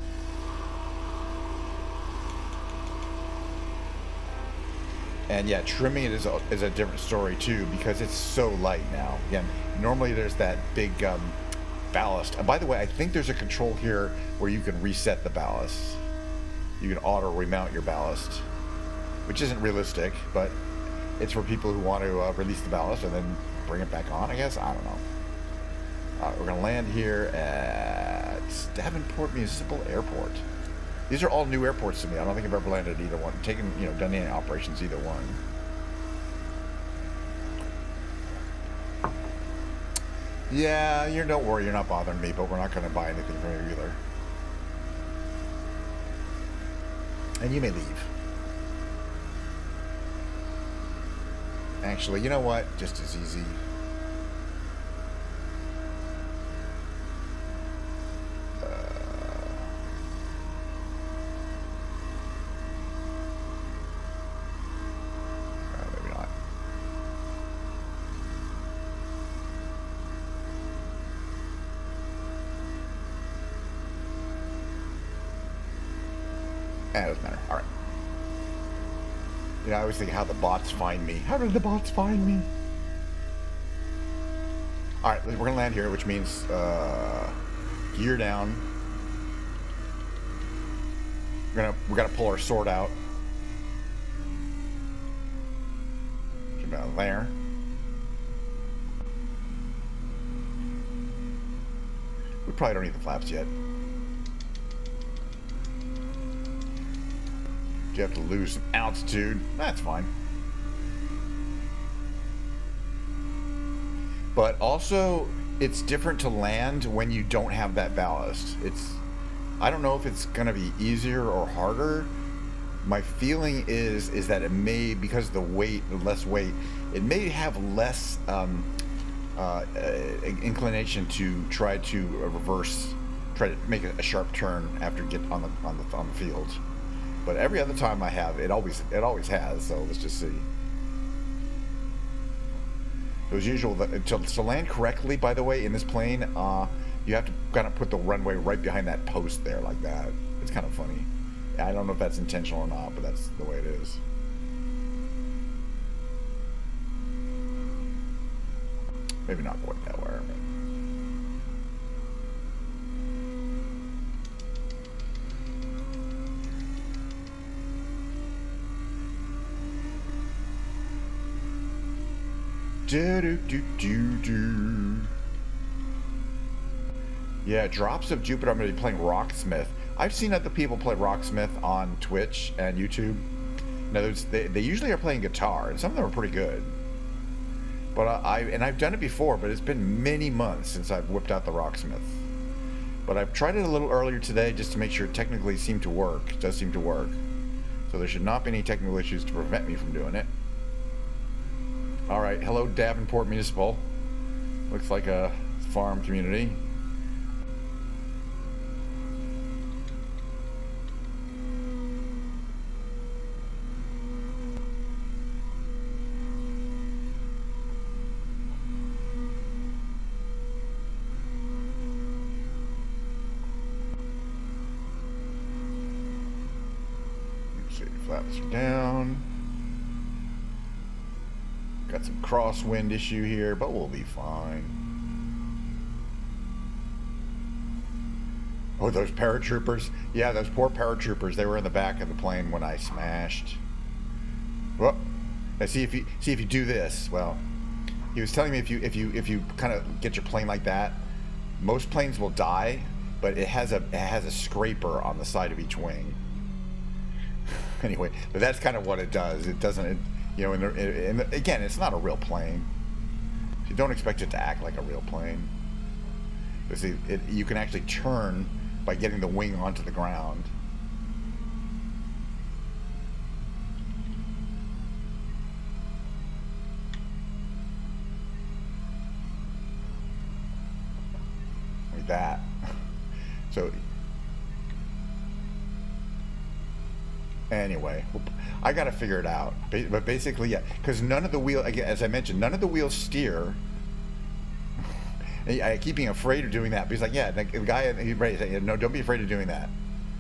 And yeah, trimming it is a different story too, because it's so light now. Again, normally there's that big ballast. And by the way, I think there's a control here where you can reset the ballast. You can auto remount your ballast, which isn't realistic, but it's for people who want to release the ballast and then bring it back on, I guess. I don't know. We're going to land here at Davenport Municipal Airport. These are all new airports to me. I don't think I've ever landed at either one. Taken, done any operations either one. Yeah, don't worry, you're not bothering me, but we're not going to buy anything from you either. And you may leave. Actually, you know what? Just as easy. Maybe not. It doesn't matter. All right. I always think how the bots find me. How do the bots find me? All right, we're gonna land here, which means gear down. We gotta pull our sword out. Get out of there. We probably don't need the flaps yet. You have to lose some altitude. That's fine. But also, it's different to land when you don't have that ballast. I don't know if it's going to be easier or harder. My feeling is that it may, because of the weight, the less weight, it may have less inclination to try to reverse, try to make a sharp turn after you get on the field. But every other time I have, it always has. So let's just see. It was usual that to land correctly, by the way, in this plane, you have to kind of put the runway right behind that post there, like that. It's kind of funny. I don't know if that's intentional or not, but that's the way it is. Maybe not quite that way, but. Yeah, Drops of Jupiter. I'm going to be playing Rocksmith. I've seen other people play Rocksmith on Twitch and YouTube. Now, they usually are playing guitar, and some of them are pretty good. But I've done it before, but it's been many months since I've whipped out the Rocksmith. But I've tried it a little earlier today just to make sure it technically seemed to work. It does seem to work. So there should not be any technical issues to prevent me from doing it. All right, hello Davenport Municipal. Looks like a farm community. Let's see, flaps are down. Got some crosswind issue here, but we'll be fine. Oh, those paratroopers. Yeah, those poor paratroopers. They were in the back of the plane when I smashed. Well, now see if you do this. Well, he was telling me if you kind of get your plane like that, most planes will die, but it has a scraper on the side of each wing. Anyway, but that's kind of what it does. It doesn't. And again, it's not a real plane. You don't expect it to act like a real plane. But see, you can actually turn by getting the wing onto the ground. Like that. So Anyway, I got to figure it out. But basically, yeah, because none of the wheel, again, as I mentioned, none of the wheels steer. I keep being afraid of doing that. But he's like, yeah, the guy, he's like, no, don't be afraid of doing that.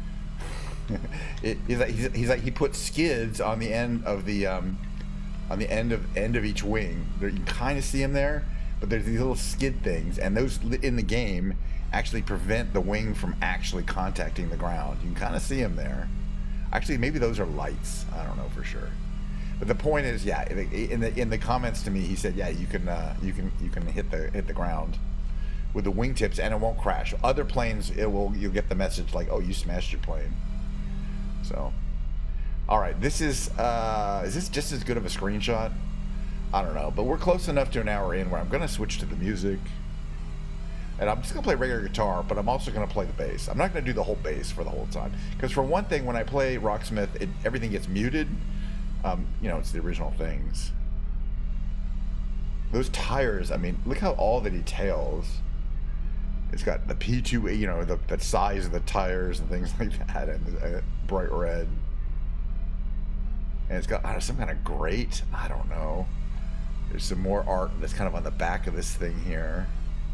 He's like, he puts skids on the end of the end of each wing. You can kind of see them there, but there's these little skid things, and those in the game actually prevent the wing from actually contacting the ground. You can kind of see them there. Actually, maybe those are lights. I don't know for sure. But the point is, yeah, in the comments to me, he said, yeah, you can hit the ground with the wingtips and it won't crash. Other planes, you'll get the message like, oh, you smashed your plane. So, all right, is this just as good of a screenshot? I don't know, but we're close enough to an hour in where I'm gonna switch to the music. And I'm just going to play regular guitar, but I'm also going to play the bass. I'm not going to do the whole bass for the whole time. Because for one thing, when I play Rocksmith, everything gets muted. You know, it's the original things. Those tires, I mean, look how all the details. It's got the P2, you know, the size of the tires and things like that, and bright red. And it's got some kind of grate. I don't know. There's some more art that's kind of on the back of this thing here.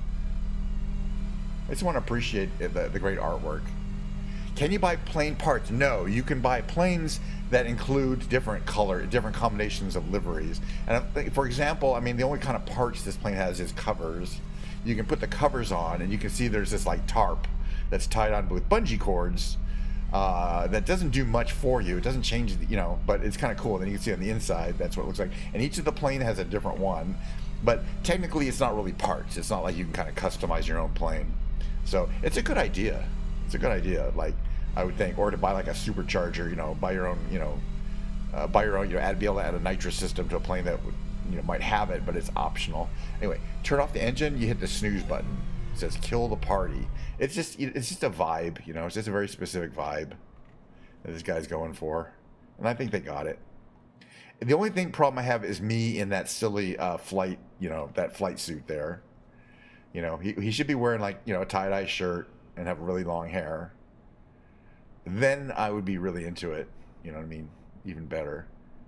I just want to appreciate the great artwork. Can you buy plane parts? No, you can buy planes that include different combinations of liveries. And for example, I mean, the only kind of parts this plane has is covers. You can put the covers on, and you can see there's this like tarp that's tied on with bungee cords that doesn't do much for you. It doesn't change, you know, but it's kind of cool. Then you can see on the inside, that's what it looks like. And each of the plane has a different one, but technically it's not really parts. It's not like you can kind of customize your own plane. So it's a good idea. It's a good idea, like I would think, or to buy like a supercharger, you know, buy your own, you know, be able to add a nitrous system to a plane that would, you know, might have it, but it's optional. Anyway, turn off the engine. You hit the snooze button. It says kill the party. It's just a vibe, you know. It's just a very specific vibe that this guy's going for, and I think they got it. The only problem I have is me in that silly flight, you know, that flight suit there. You know, he should be wearing like, you know, a tie-dye shirt and have really long hair. Then I would be really into it. You know what I mean? Even better.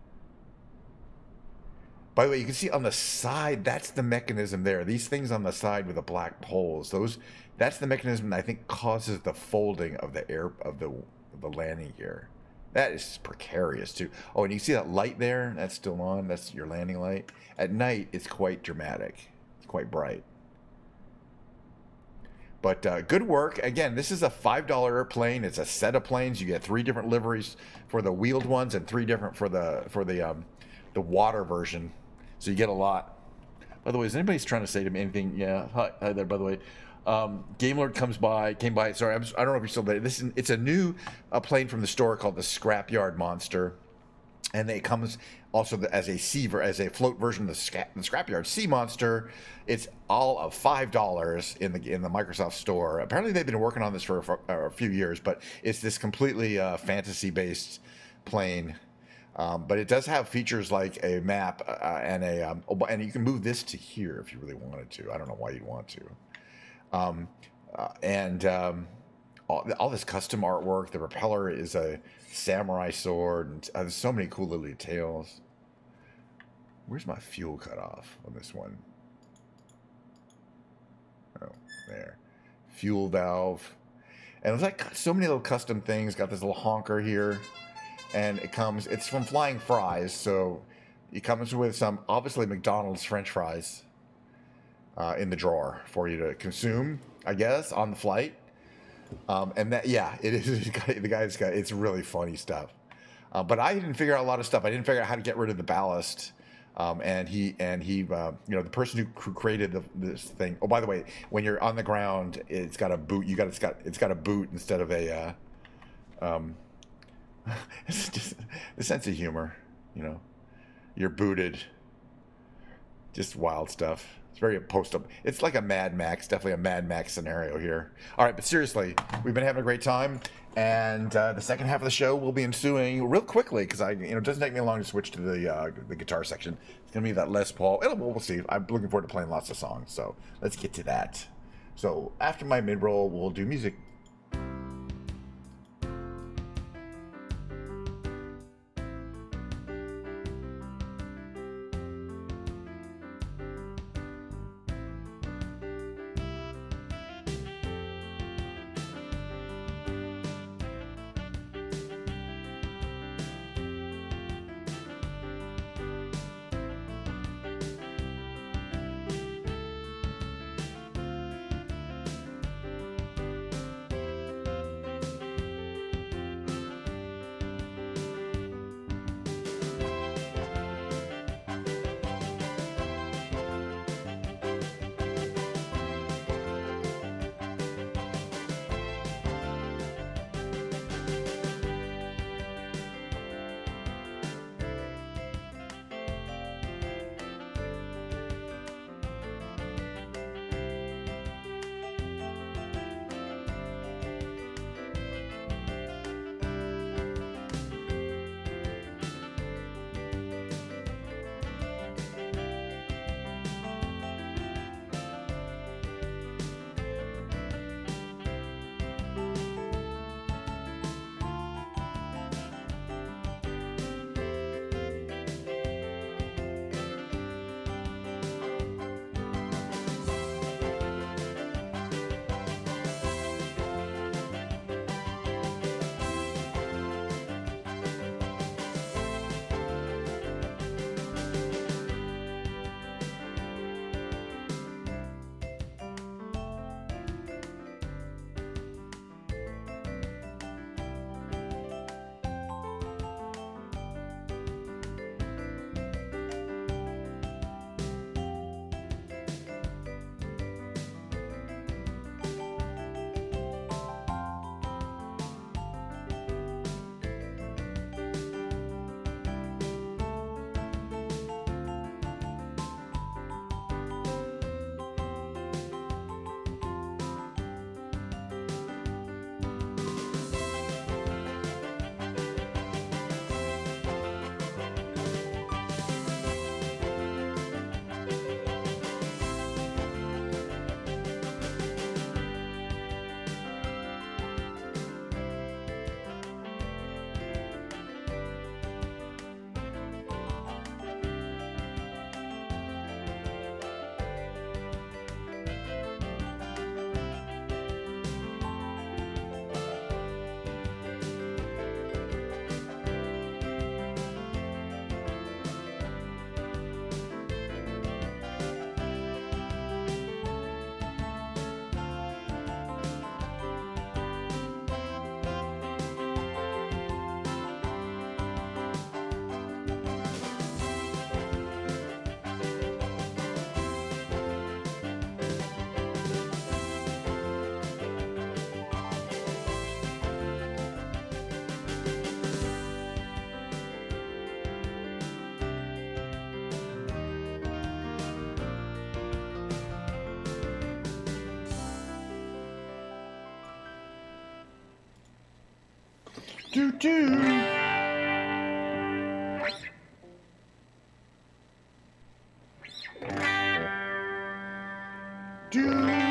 By the way, you can see on the side, that's the mechanism there. These things on the side with the black poles, that's the mechanism that I think causes the folding of the landing gear. That is precarious too. Oh, and you see that light there? That's still on. That's your landing light. At night, it's quite dramatic. It's quite bright. But good work. Again, this is a $5 airplane. It's a set of planes. You get 3 different liveries for the wheeled ones and 3 different for the water version. So you get a lot. By the way, is anybody trying to say to me anything? Yeah. Hi there. By the way, Game Lord came by. Sorry, I don't know if you're still there. It's a new plane from the store called the Scrapyard Monster, and it comes also as a float version of the Scrapyard Sea Monster. It's all of $5 in the Microsoft store. Apparently, they've been working on this for a few years, but it's this completely fantasy-based plane. But it does have features like a map and you can move this to here if you really wanted to. I don't know why you'd want to. All this custom artwork. The propeller is a samurai sword, and there's so many cool little details. Where's my fuel cutoff on this one? Oh, there. Fuel valve. And it's like so many little custom things. Got this little honker here. And it's from Flying Fries, so it comes with some, obviously, McDonald's French fries in the drawer for you to consume, I guess, on the flight. And that, yeah, it is. The guy's got, it's really funny stuff. But I didn't figure out a lot of stuff. I didn't figure out how to get rid of the ballast. And he, you know, the person who created this thing. Oh, by the way, when you're on the ground, it's got a boot. It's got a boot instead of a. It's just the sense of humor, you know. You're booted. Just wild stuff. It's very post-up. It's like a Mad Max, definitely a Mad Max scenario here. All right, but seriously, we've been having a great time, and the second half of the show will be ensuing real quickly because it doesn't take me long to switch to the guitar section. It's gonna be that Les Paul. We'll see. I'm looking forward to playing lots of songs, so let's get to that. So after my mid-roll, we'll do music. Do do. Do.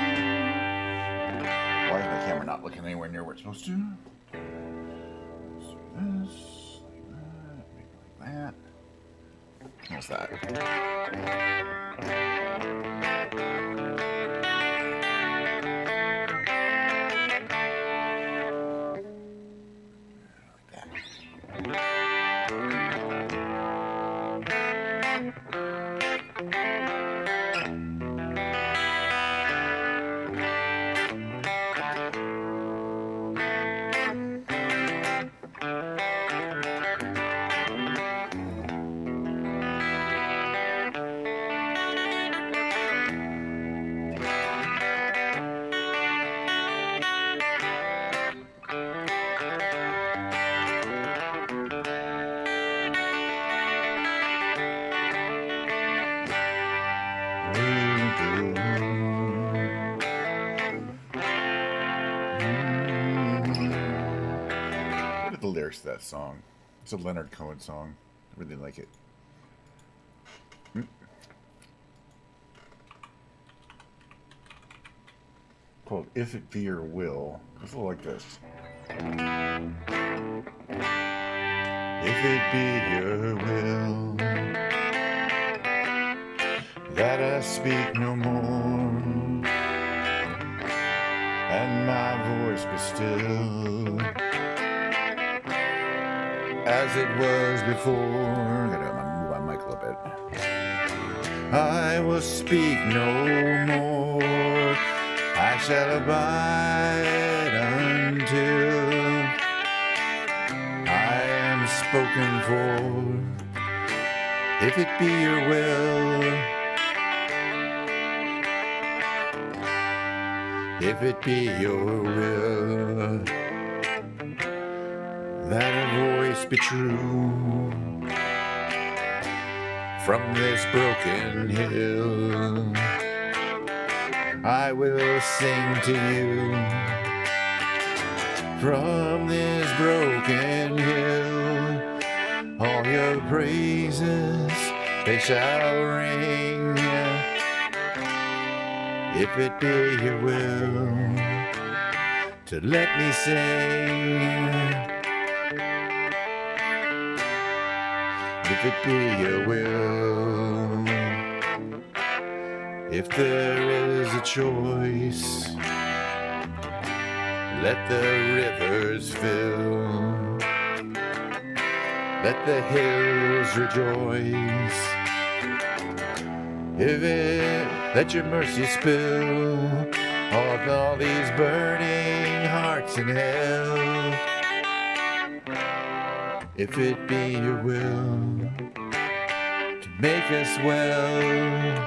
Why is my camera not looking anywhere near where it's supposed to? Let's do this, like that, maybe like that. What's that? The lyrics to that song. It's a Leonard Cohen song. I really like it. Called If It Be Your Will. It's a little like this. If it be your will that I speak no more, and my voice be still as it was before. Gotta move my mic a little bit. I will speak no more. I shall abide until I am spoken for. If it be your will, if it be your will, that a voice be true from this broken hill. I will sing to you from this broken hill. All your praises, they shall ring. If it be your will to let me sing. If it be your will, if there is a choice, let the rivers fill, let the hills rejoice. If it, let your mercy spill on all these burning hearts in hell. If it be your will to make us well,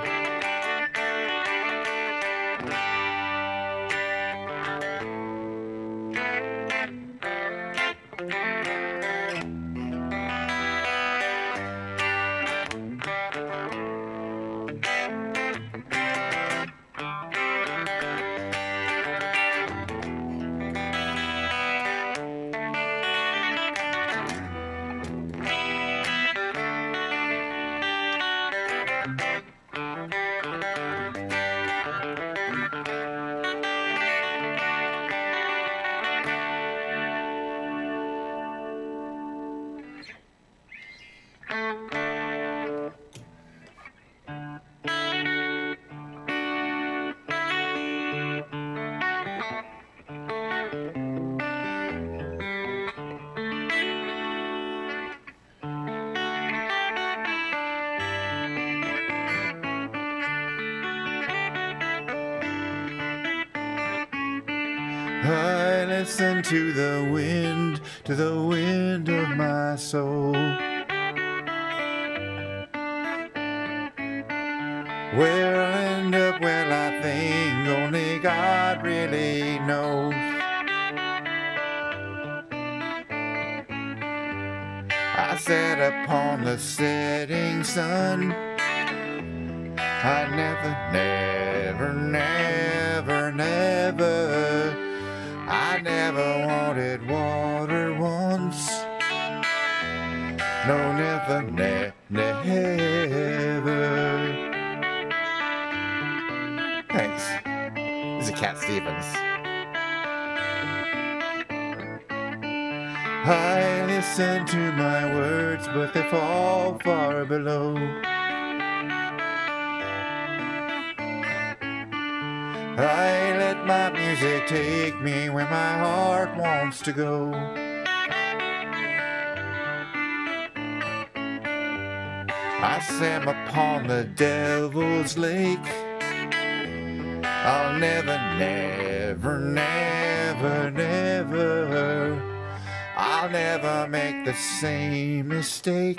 I listen to the wind of my soul. Where I'll end up, well, I think only God really knows. I sat upon the setting sun. I never I never wanted water once. No, never, never. Thanks. This is Cat Stevens. I listen to my words, but they fall far below. I let my music take me where my heart wants to go. I swam upon the devil's lake. I'll never, never, never, never, I'll never make the same mistake.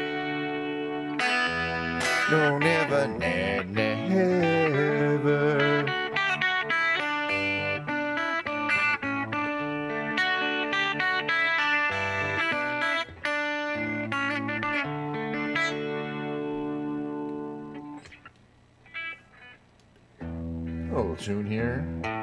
No, never, never. A little tune here.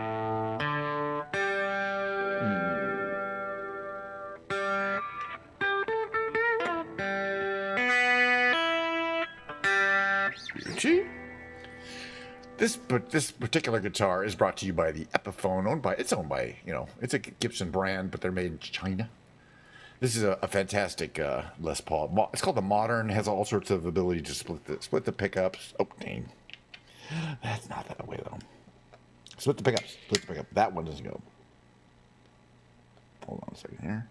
This particular guitar is brought to you by the Epiphone, it's owned by, it's a Gibson brand, but they're made in China. This is a fantastic Les Paul. It's called the Modern. It has all sorts of ability to split the pickups. Oh, dang. That's not that way, though. Split the pickups. Split the pickup. That one doesn't go. Hold on a second here.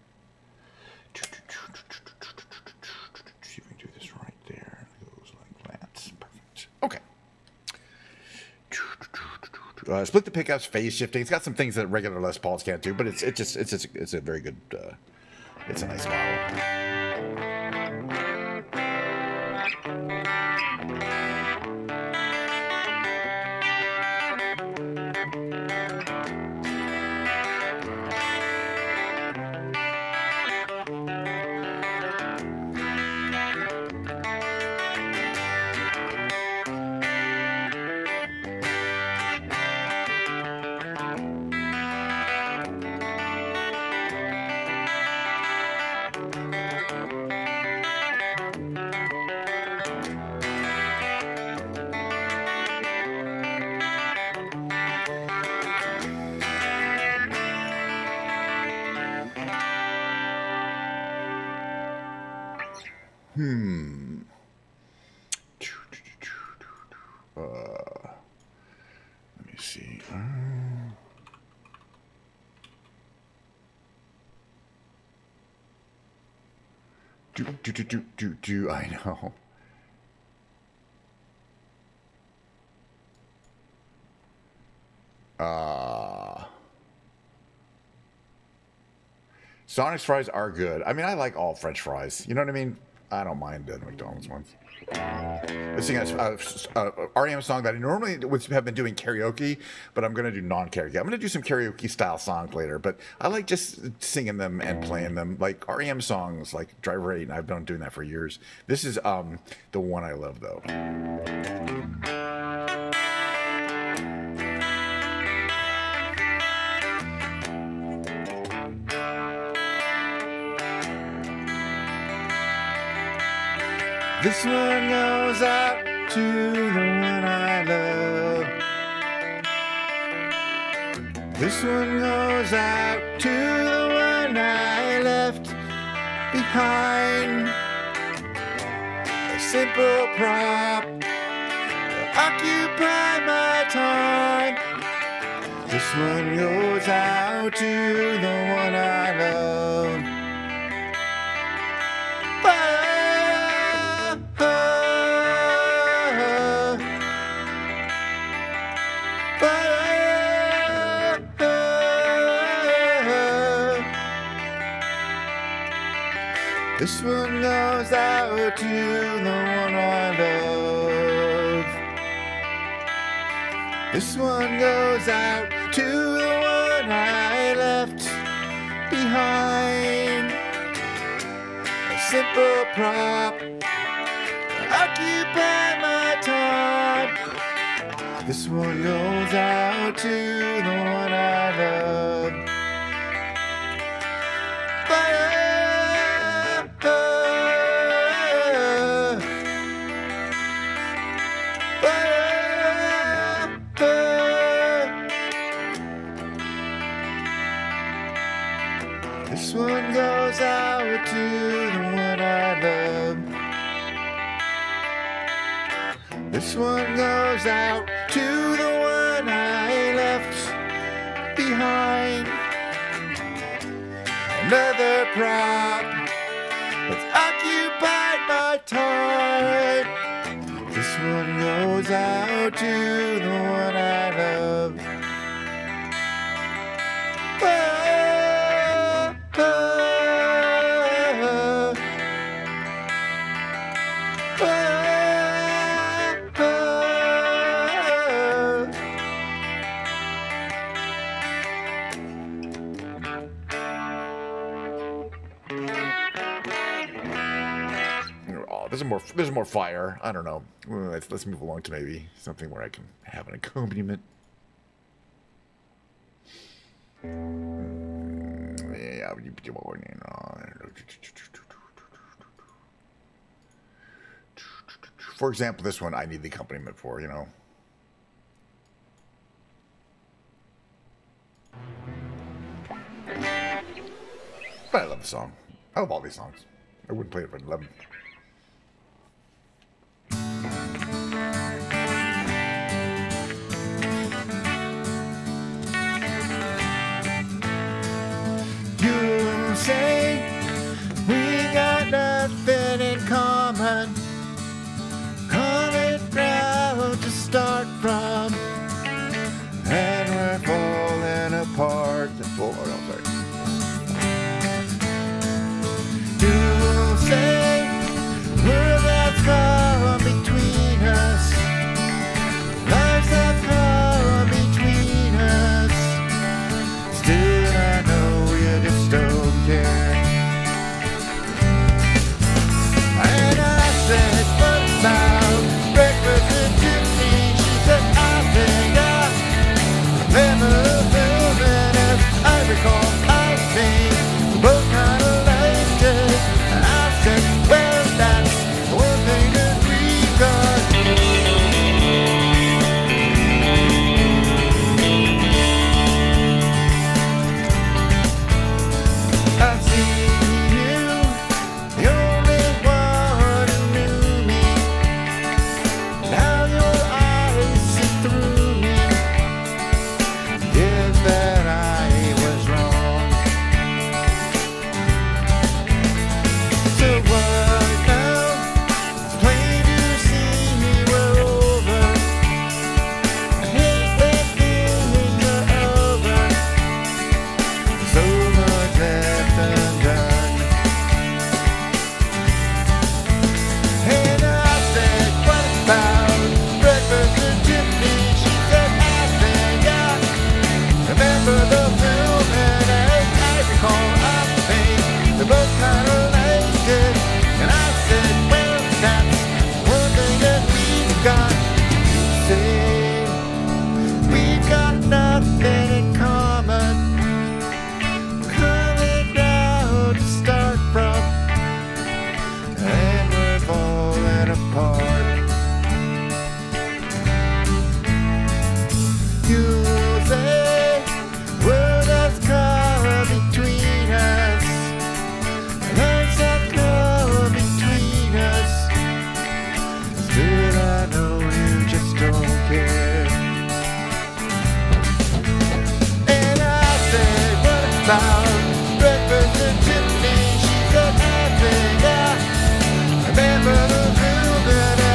See if we can do this right there. It goes like that. Perfect. Okay. Split the pickups, phase shifting. It's got some things that regular Les Pauls can't do, but it's a very good. It's a nice model. Let me see. I know. Sonic's fries are good. I mean, I like all French fries. You know what I mean? I don't mind the McDonald's ones. This thing has REM song that I normally would have been doing karaoke, but I'm going to do non-karaoke. I'm going to do some karaoke style songs later, but I like just singing them and playing them. Like REM songs, like Driver 8, and I've been doing that for years. This is the one I love, though. This one goes out to the one I love. This one goes out to the one I left behind. A simple prop to occupy my time. This one goes out to the one I love. This one goes out to the one I love. This one goes out to the one I left behind. A simple prop to occupy my time. This one goes out to the one I love. This one goes out to the one I left behind. Another prop that's occupied my time. This one goes out to the one I love. Oh, oh, oh, oh. There's more fire. I don't know. Let's move along to maybe something where I can have an accompaniment. Yeah. For example, this one I need the accompaniment for, you know. But I love the song. I love all these songs. I wouldn't play it if I didn't love them. You say we got nothing in common. Common ground to start from. And we're falling apart. Oh, no, sorry. You say words have come between us. Lives have come between us. Still I know you just don't care. And I said, what about breakfast and Tiffany? She said, I think I remember the film, and as I recall, I think we both kind of liked it. And I said, well, that's the one thing that we've got. I've seen you, the only one who knew me. Now your eyes see through me. Guess that I was wrong. So what now? It's plain to see we're over. I hate when things are over. So much left undone. And I said, what about breakfast and Tiffany? She said, I think I remember the film, and as I recall, I think we both kind of liked it. And I said, well, that's one thing that we've got. You say we've got nothing in common. Coming down to start from, and we're falling apart. You say world has come between us. Lives have come between us. Still I know you just don't care. And I said, what about breakfast and Tiffany? She said, I think I remember the film, and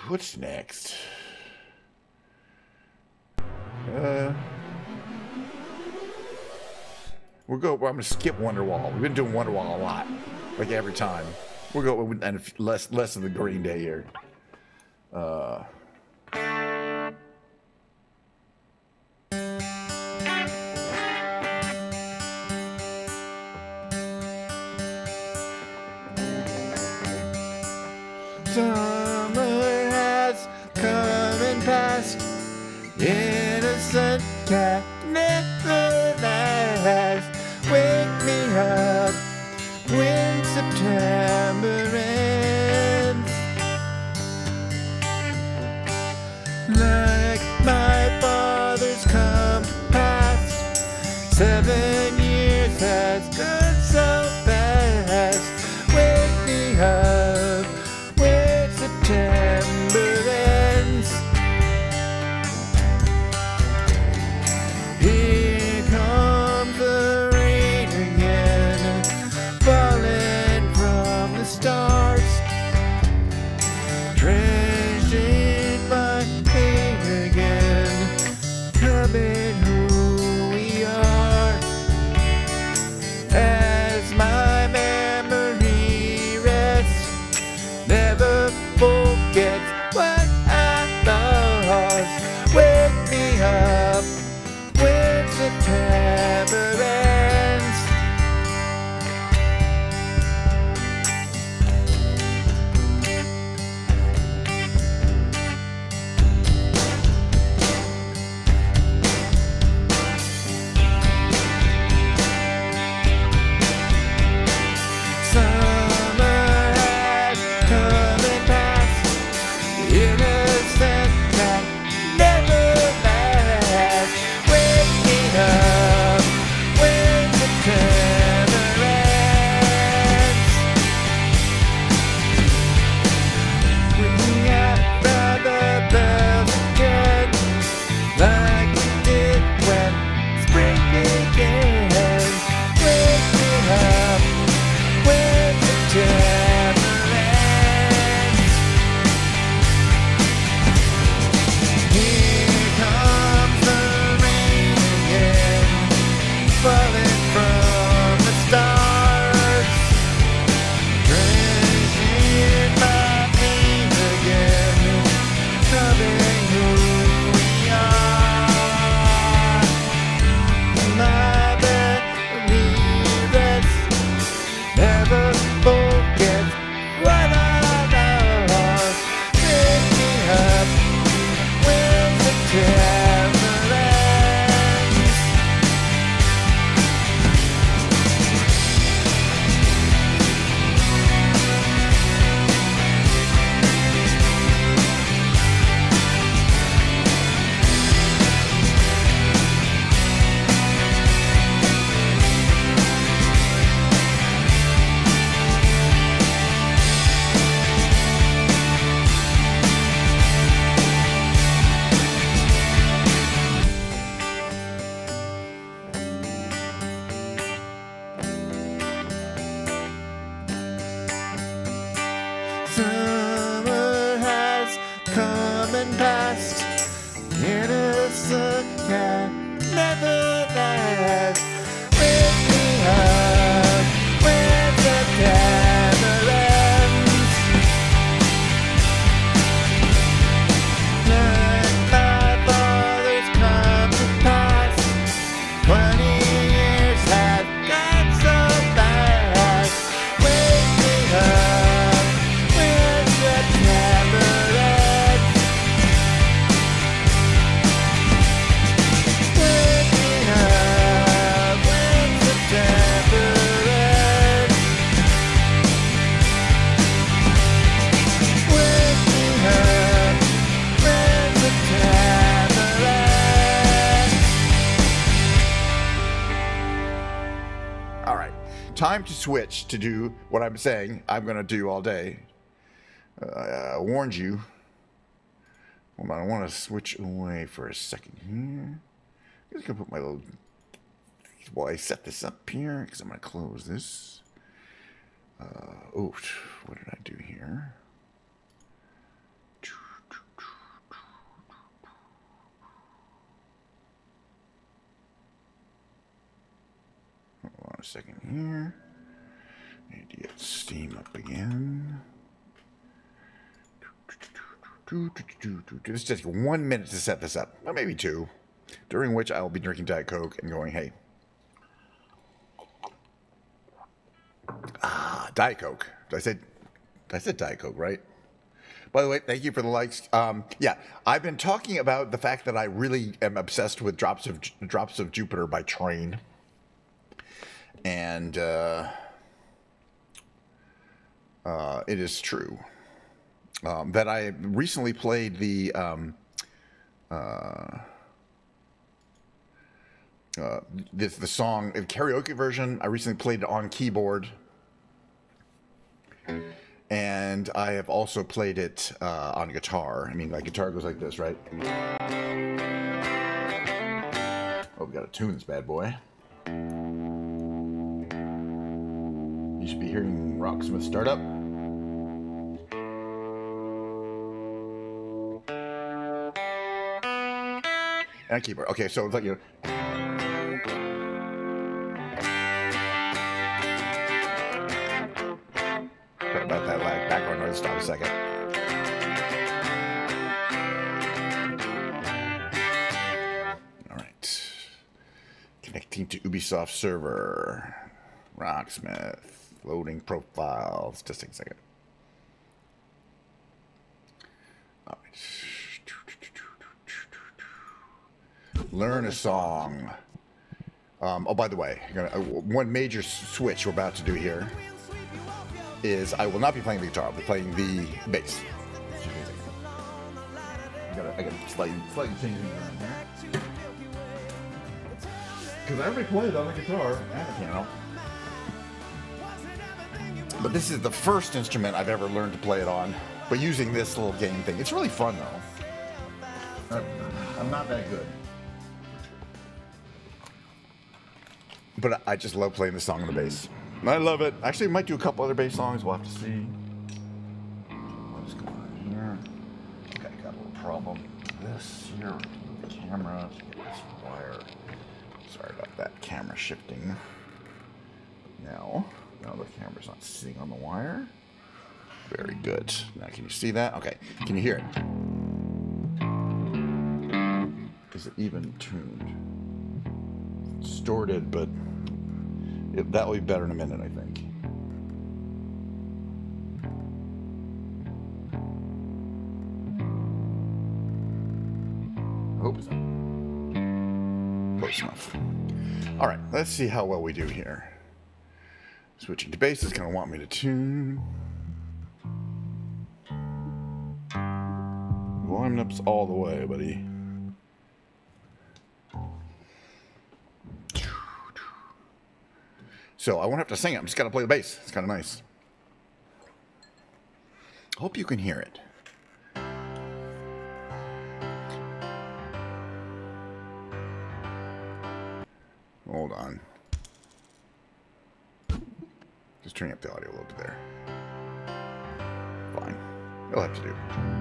What's next? I'm gonna skip Wonderwall. We've been doing Wonderwall a lot, like every time. We'll go and less of the Green Day here. Summer has come and passed. Innocent cat never lasts. Wake me up when September ends. Like my father's compass, 7 years has gone so fast. Wake me up when September ends. Here comes the rain again, falling from the stars, drenching my hair again, coming who we are. As my memory rests, never forget what I lost. Wake me up when September ends. Summer has come and passed. Innocent that never lasts. Wake me up when September ends. Ringing out by the bells again, like we did when spring began. Wake me up when September ends. Here comes the rain again, falling from the stars, drenching my pain again, coming who we are. My memory rests, never forget what I lost. Pick me up when September ends. Summer has come and passed. Innocent cat never lasts. Wake me up when September ends. Like my father's come to pass, 20 years have gone so fast. Wake me up when September ends. Wake me up when September ends. Wake me up when September ends. All right, time to switch to do what I'm saying I'm going to do all day. I warned you. Hold on, I want to switch away for a second here. I'm just going to put my little... While I set this up here, because I'm going to close this. Oh, what did I do here? second here. Need to get Steam up again. This takes 1 minute to set this up, or maybe 2, during which I will be drinking Diet Coke and going, hey. Diet Coke. I said Diet Coke, right? By the way, thank you for the likes. Yeah, I've been talking about the fact that I really am obsessed with Drops of Jupiter by Train. And it is true that I recently played the the song the karaoke version. I recently played it on keyboard, and I have also played it on guitar. I mean, my guitar goes like this, right? Oh, we got to tune this bad boy. You should be hearing Rocksmith start up. And keyboard. Okay, so it's like, you know. Sorry about that lag. Background noise. Stop a second. All right. Connecting to Ubisoft server. Rocksmith. Loading profiles. Just take a second. All right. Learn a song. Oh, by the way, one major switch we're about to do here is I will not be playing the guitar. I'll be playing the bass. I got slightly change things around here. Because I already played on the guitar and the piano. But this is the first instrument I've ever learned to play it on. But using this little game thing. It's really fun, though. I'm not that good. But I just love playing the song on the bass. I love it. Actually, I might do a couple other bass songs. We'll have to see. What's going on here? Okay, got a little problem. This here, the camera. Let's get this wire. Sorry about that camera shifting. Now the camera's not sitting on the wire. Very good. Now, can you see that? Okay. Can you hear it? Is it even tuned? It's distorted, but that will be better in a minute, I think. I hope so. Close enough. All right, let's see how well we do here. Switching to bass is going to want me to tune. Volume up's all the way, buddy. So I won't have to sing it. I'm just going to play the bass. It's kind of nice. Hope you can hear it. Hold on. Just turning up the audio a little bit there. Fine. It'll have to do.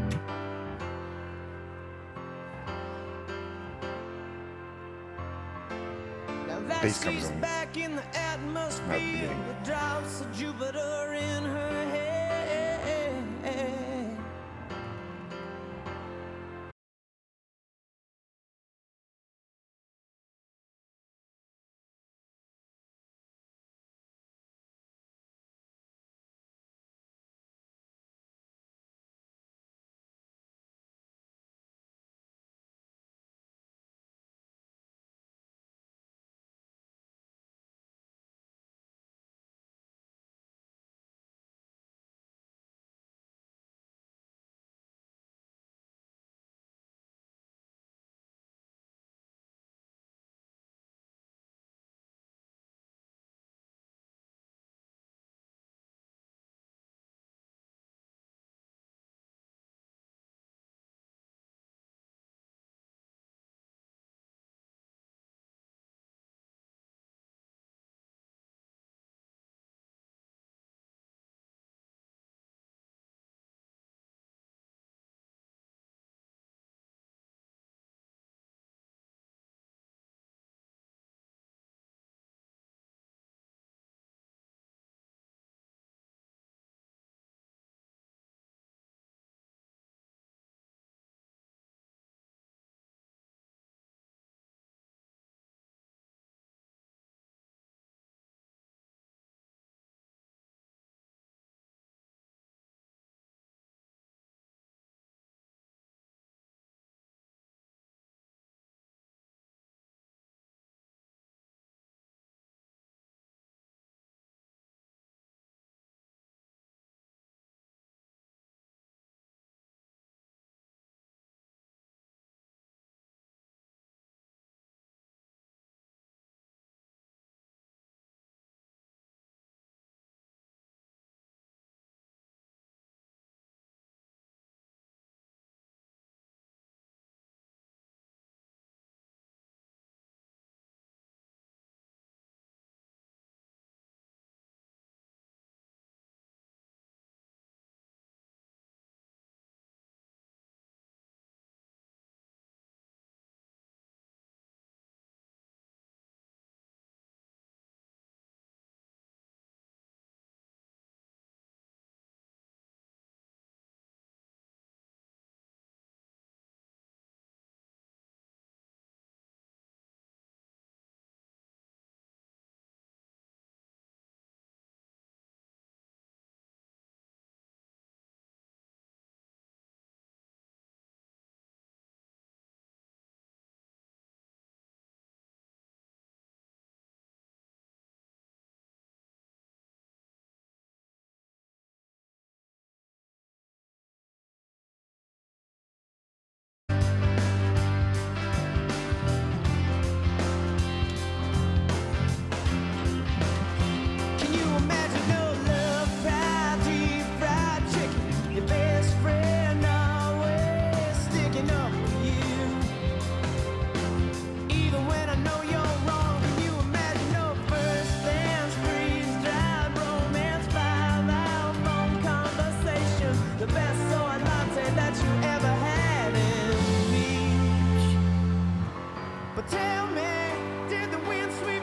Bass comes in. Back in the atmosphere with drops of Jupiter in her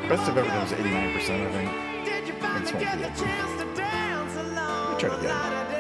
Best I've ever done is 89%, I think. This won't be it. Let me try it again.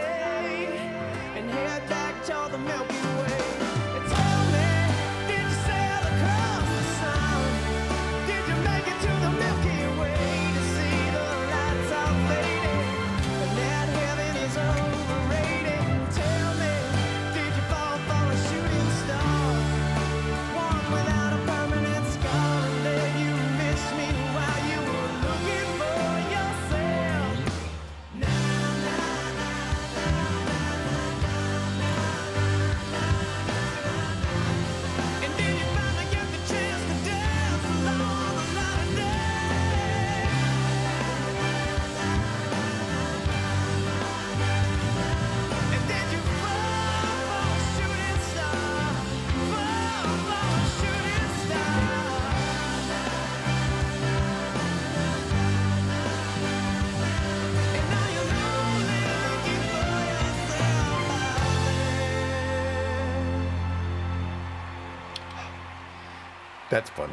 That's fun,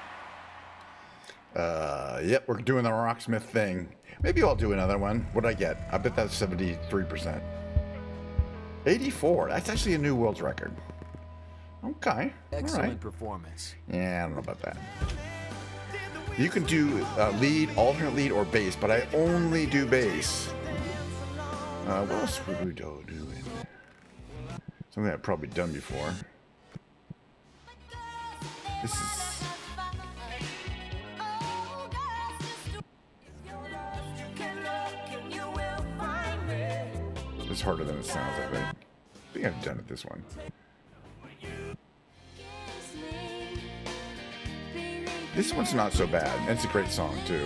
though. Yep, we're doing the Rocksmith thing. Maybe I'll do another one. What'd I get? I bet that's 73%. 84. That's actually a new world's record. Okay. Excellent performance. Yeah, I don't know about that. You can do lead, alternate lead, or bass, but I only do bass. What else would we do? Something I've probably done before. This is... It's harder than it sounds, I think. I think I've done it this one. This one's not so bad. And it's a great song, too.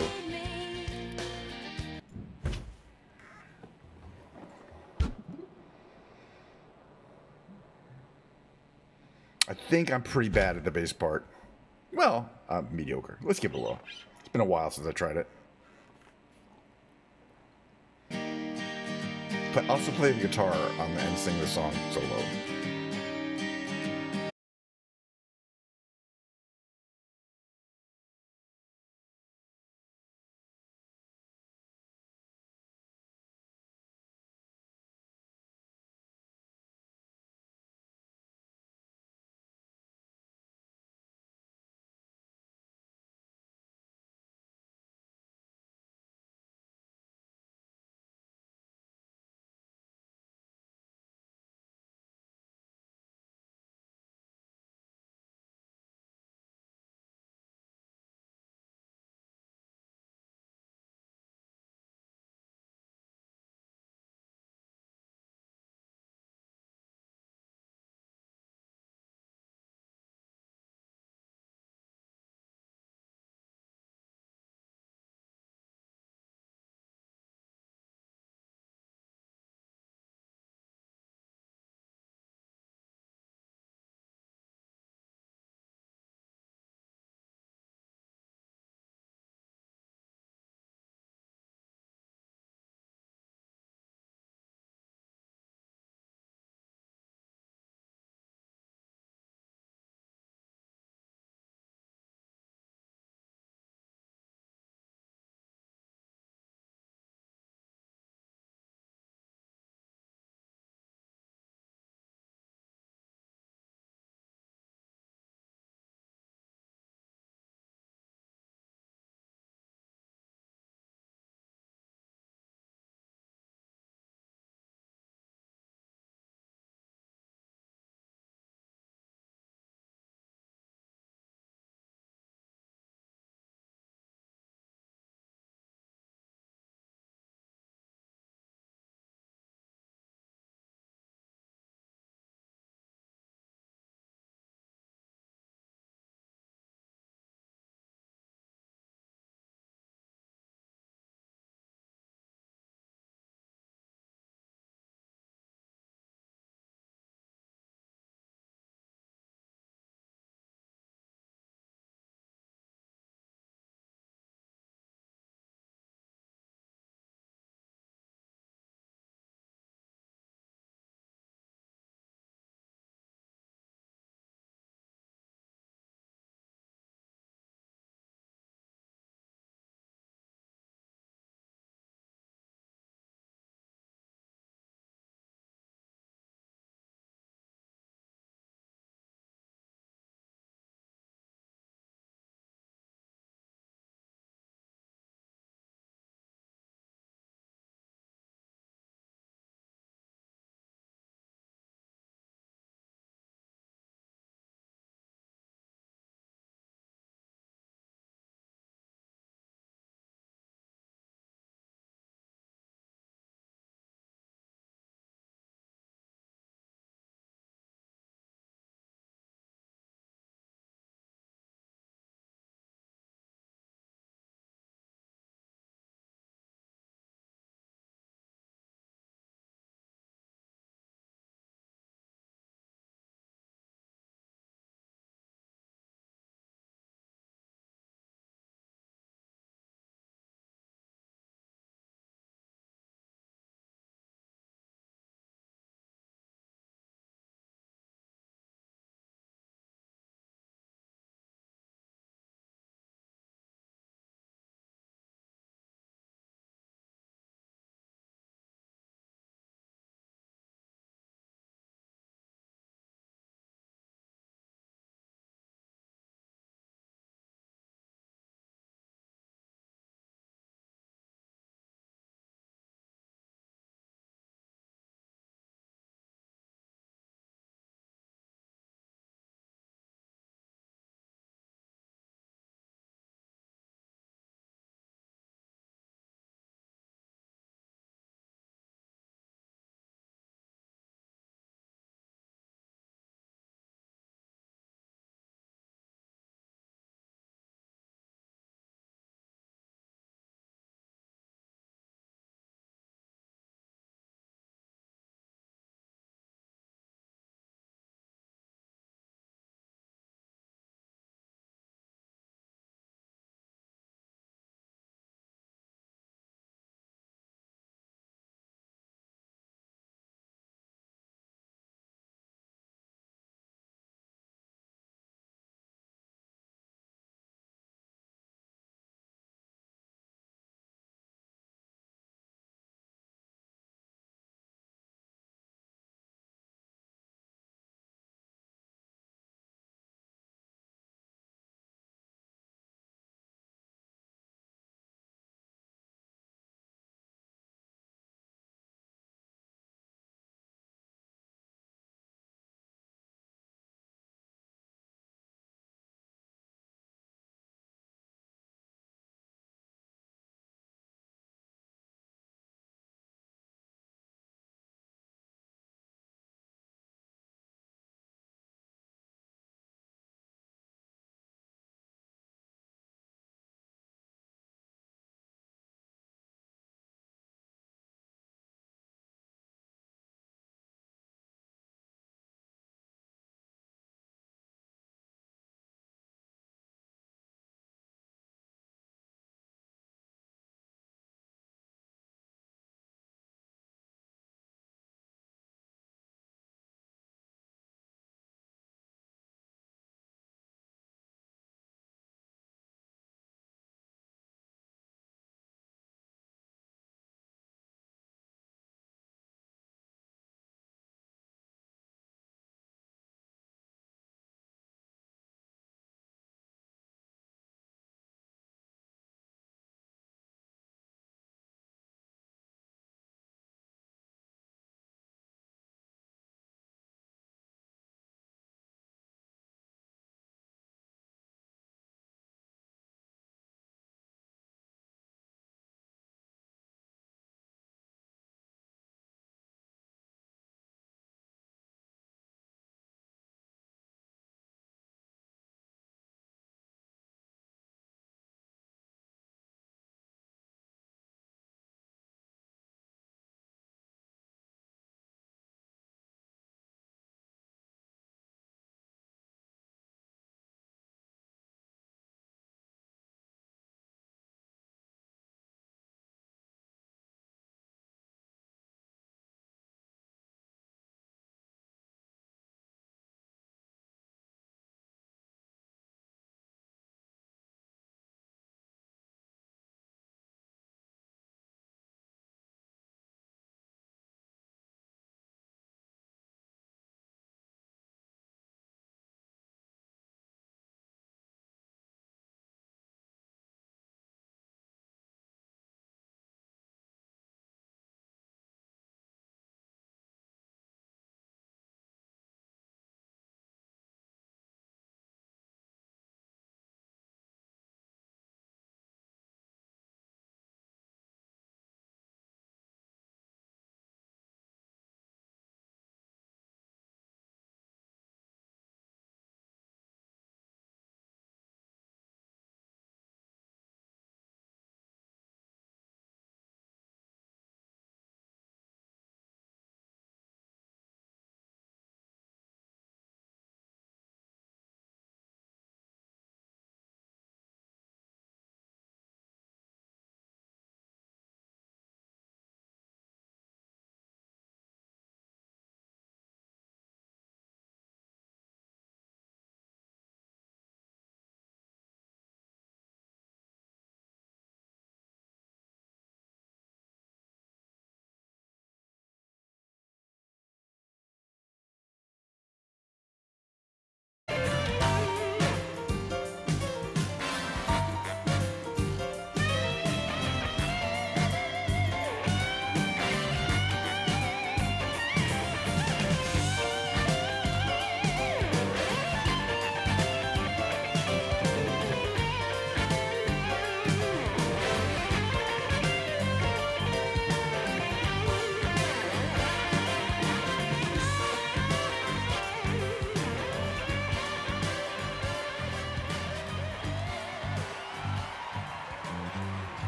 I think I'm pretty bad at the bass part. Well, mediocre. Let's give it a low. It's been a while since I tried it. But also play the guitar and sing the song solo.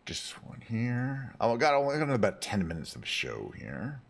Just one here. Oh, I got about 10 minutes of show here.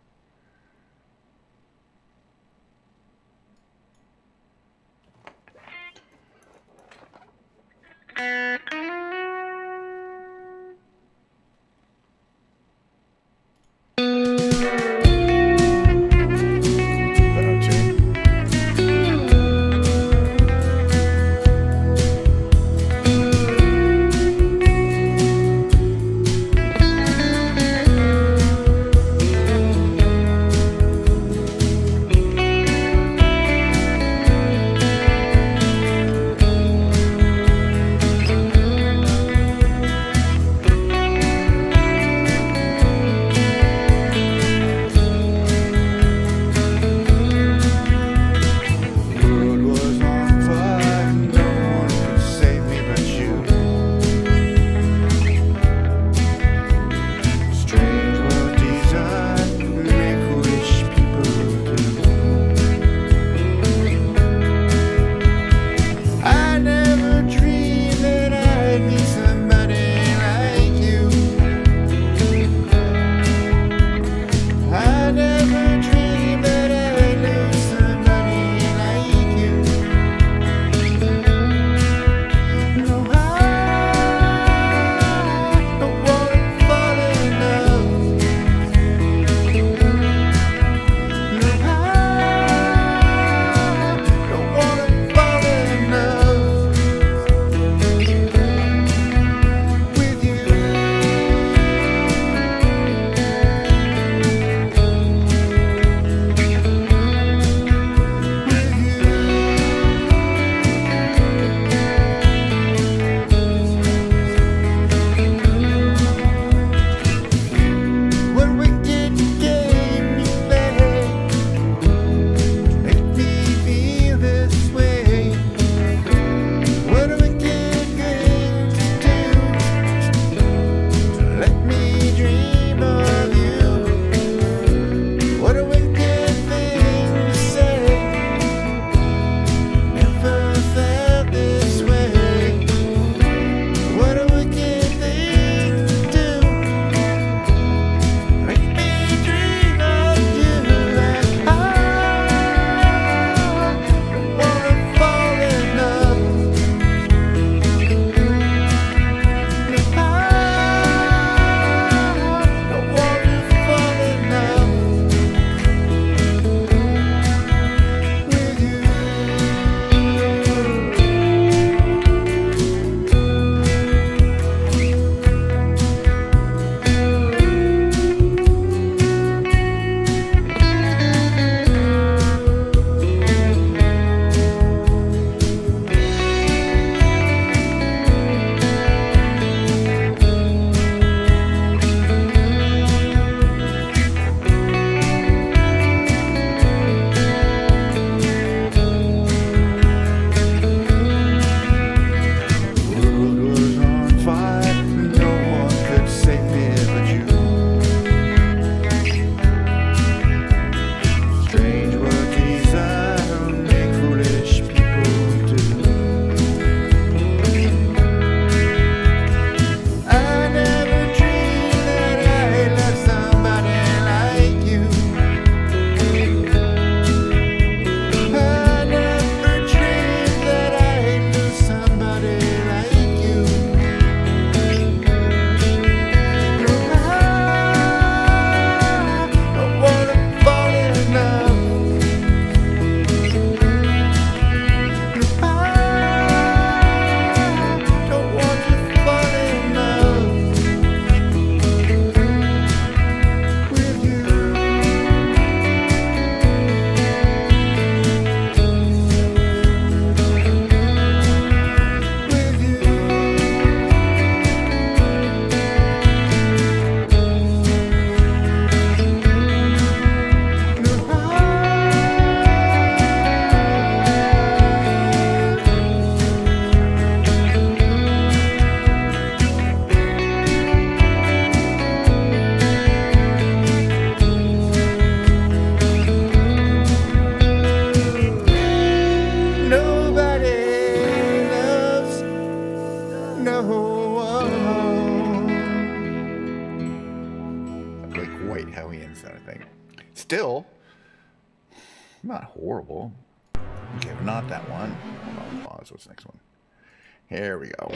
not horrible. Okay, not that one. Hold on, pause. What's the next one? Here we go.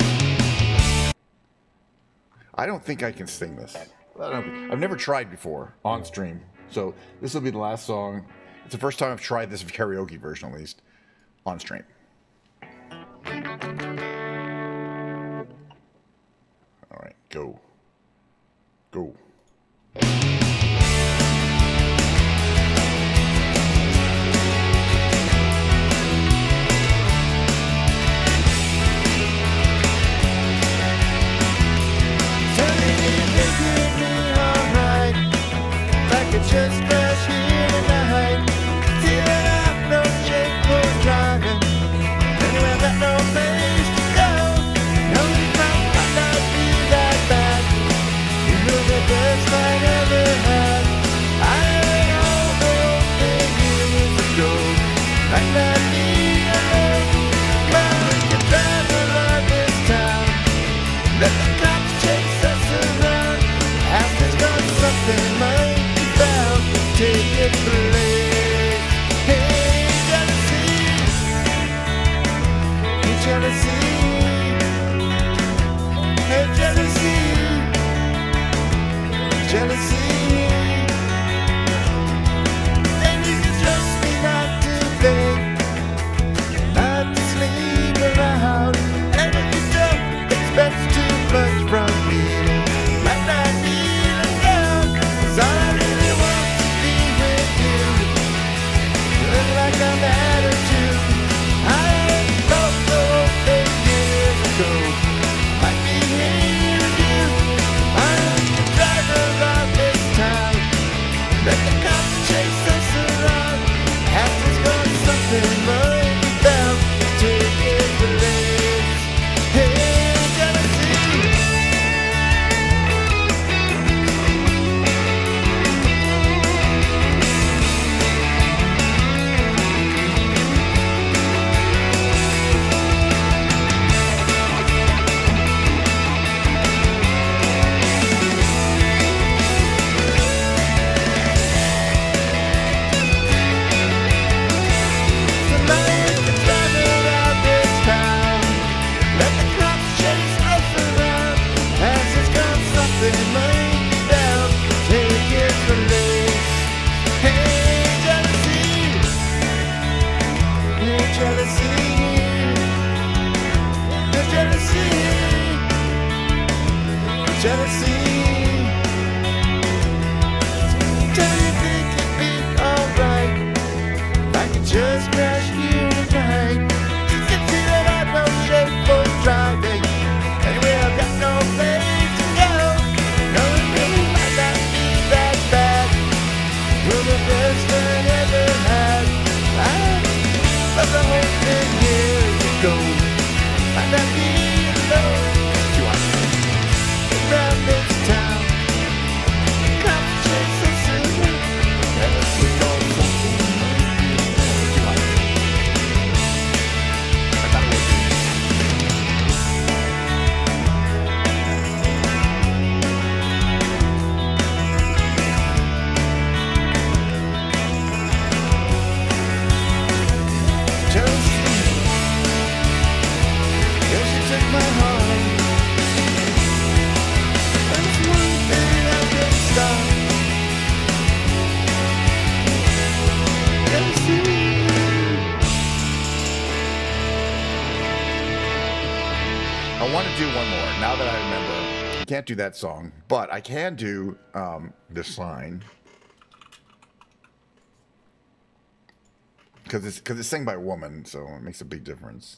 I don't think I can sing this. I've never tried before on stream, so this will be the last song. It's the first time I've tried this karaoke version, at least, on stream. All right, go. Go. Just crash here tonight. Till I've no shape for driving. Anyway, I've got no place to go. No, it might not be that bad. You're the best I've ever had. I ain't all the open years ago. Might not be alone, but we can drive around this town. Let the cops chase us around. After's got something might take it place. Hey, jealousy, hey, jealousy, hey, jealousy, jealousy. And you can trust me not to beg, not to sleep around. And if you don't expect too much from me, might not need a doubt. 'Cause all I really want like I'm attitude. I thought the whole thing years ago. Might be here with you. I can drive around this town. Let the cops chase us around. After's got something might be found. Take it place. Hey, jealousy. Jealousy. Tell you think it'd be alright if I could just crash here tonight. You can see that I've no shape for driving. Anyway, I've got no place to go. No, it really might not be that bad. You're the best I ever had. I love the whole thing years ago. Might not be alone. Around this town, cops chase us around. Never see no something like I thought it would be. Jealousy, yeah, she took my heart. I want to do one more. Now that I remember, I can't do that song, but I can do this line because it's sang by a woman, so it makes a big difference.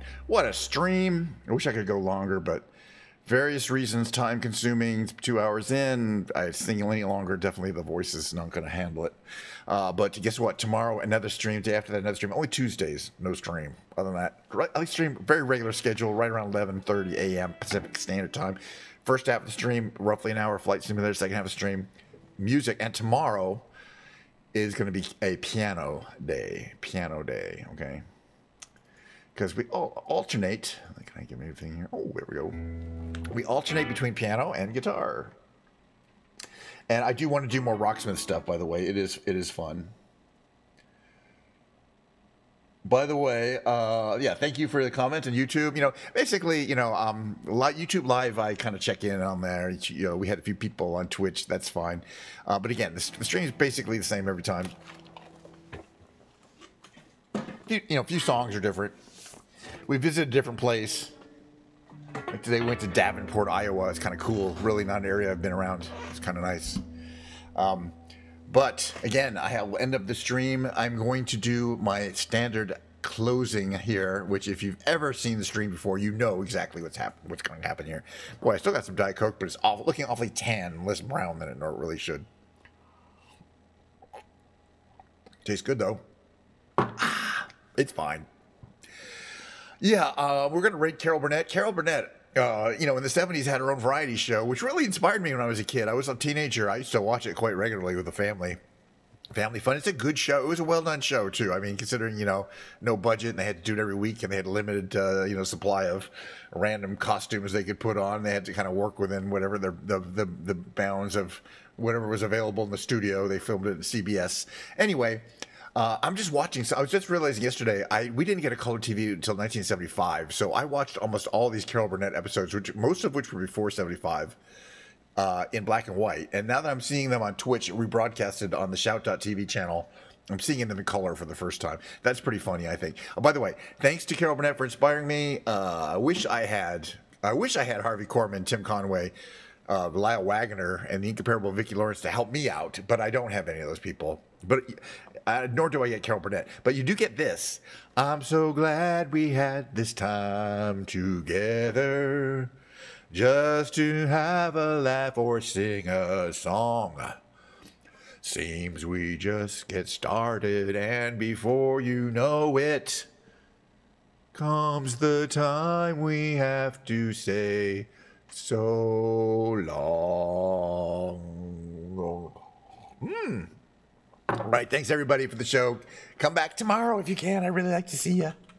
man, what a stream. I wish I could go longer, but various reasons, time consuming, 2 hours in. I think any longer, definitely the voice is not going to handle it. But guess what? Tomorrow, another stream. Day after that, another stream. Only Tuesdays, no stream. Other than that, I stream very regular schedule, right around 11:30 a.m. Pacific Standard Time. First half of the stream, roughly an hour, Flight Simulator. Second half of the stream, music. And tomorrow is going to be a piano day. Okay? Because we alternate. Can I give me anything here? Oh, there we go. We alternate between piano and guitar. And I do want to do more Rocksmith stuff, by the way. It is fun. By the way, yeah, thank you for the comment on YouTube. Basically, YouTube Live, I kind of check in on there. We had a few people on Twitch. That's fine. But again, the stream is basically the same every time. A few songs are different. We visited a different place. Like today we went to Davenport, Iowa. It's kind of cool. Really not an area I've been around. It's kind of nice. But again, I will end up the stream. I'm going to do my standard closing here, which if you've ever seen the stream before, you know exactly what's going to happen here. Boy, I still got some Diet Coke, but it's looking awfully tan, less brown than it really should. Tastes good though. It's fine. Yeah, we're going to rate Carol Burnett. Carol Burnett, in the 70s had her own variety show, which really inspired me when I was a kid. I was a teenager. I used to watch it quite regularly with the family. Family fun. It's a good show. It was a well-done show, too. I mean, considering, no budget, and they had to do it every week, and they had a limited, supply of random costumes they could put on. They had to kind of work within whatever the bounds of whatever was available in the studio. They filmed it at CBS. Anyway, I'm just watching. So I was just realizing yesterday, we didn't get a color TV until 1975. So I watched almost all these Carol Burnett episodes, most of which were before 75, in black and white. And now that I'm seeing them on Twitch, rebroadcasted on the Shout.tv channel, I'm seeing them in color for the first time. That's pretty funny, I think. Oh, by the way, thanks to Carol Burnett for inspiring me. I wish I had Harvey Korman, Tim Conway, Lyle Wagner, and the incomparable Vicki Lawrence to help me out, but I don't have any of those people. But nor do I get Carol Burnett. But you do get this. I'm so glad we had this time together, just to have a laugh or sing a song. Seems we just get started, and before you know it, comes the time we have to say so long. All right, thanks everybody for the show. Come back tomorrow if you can. I'd really like to see you.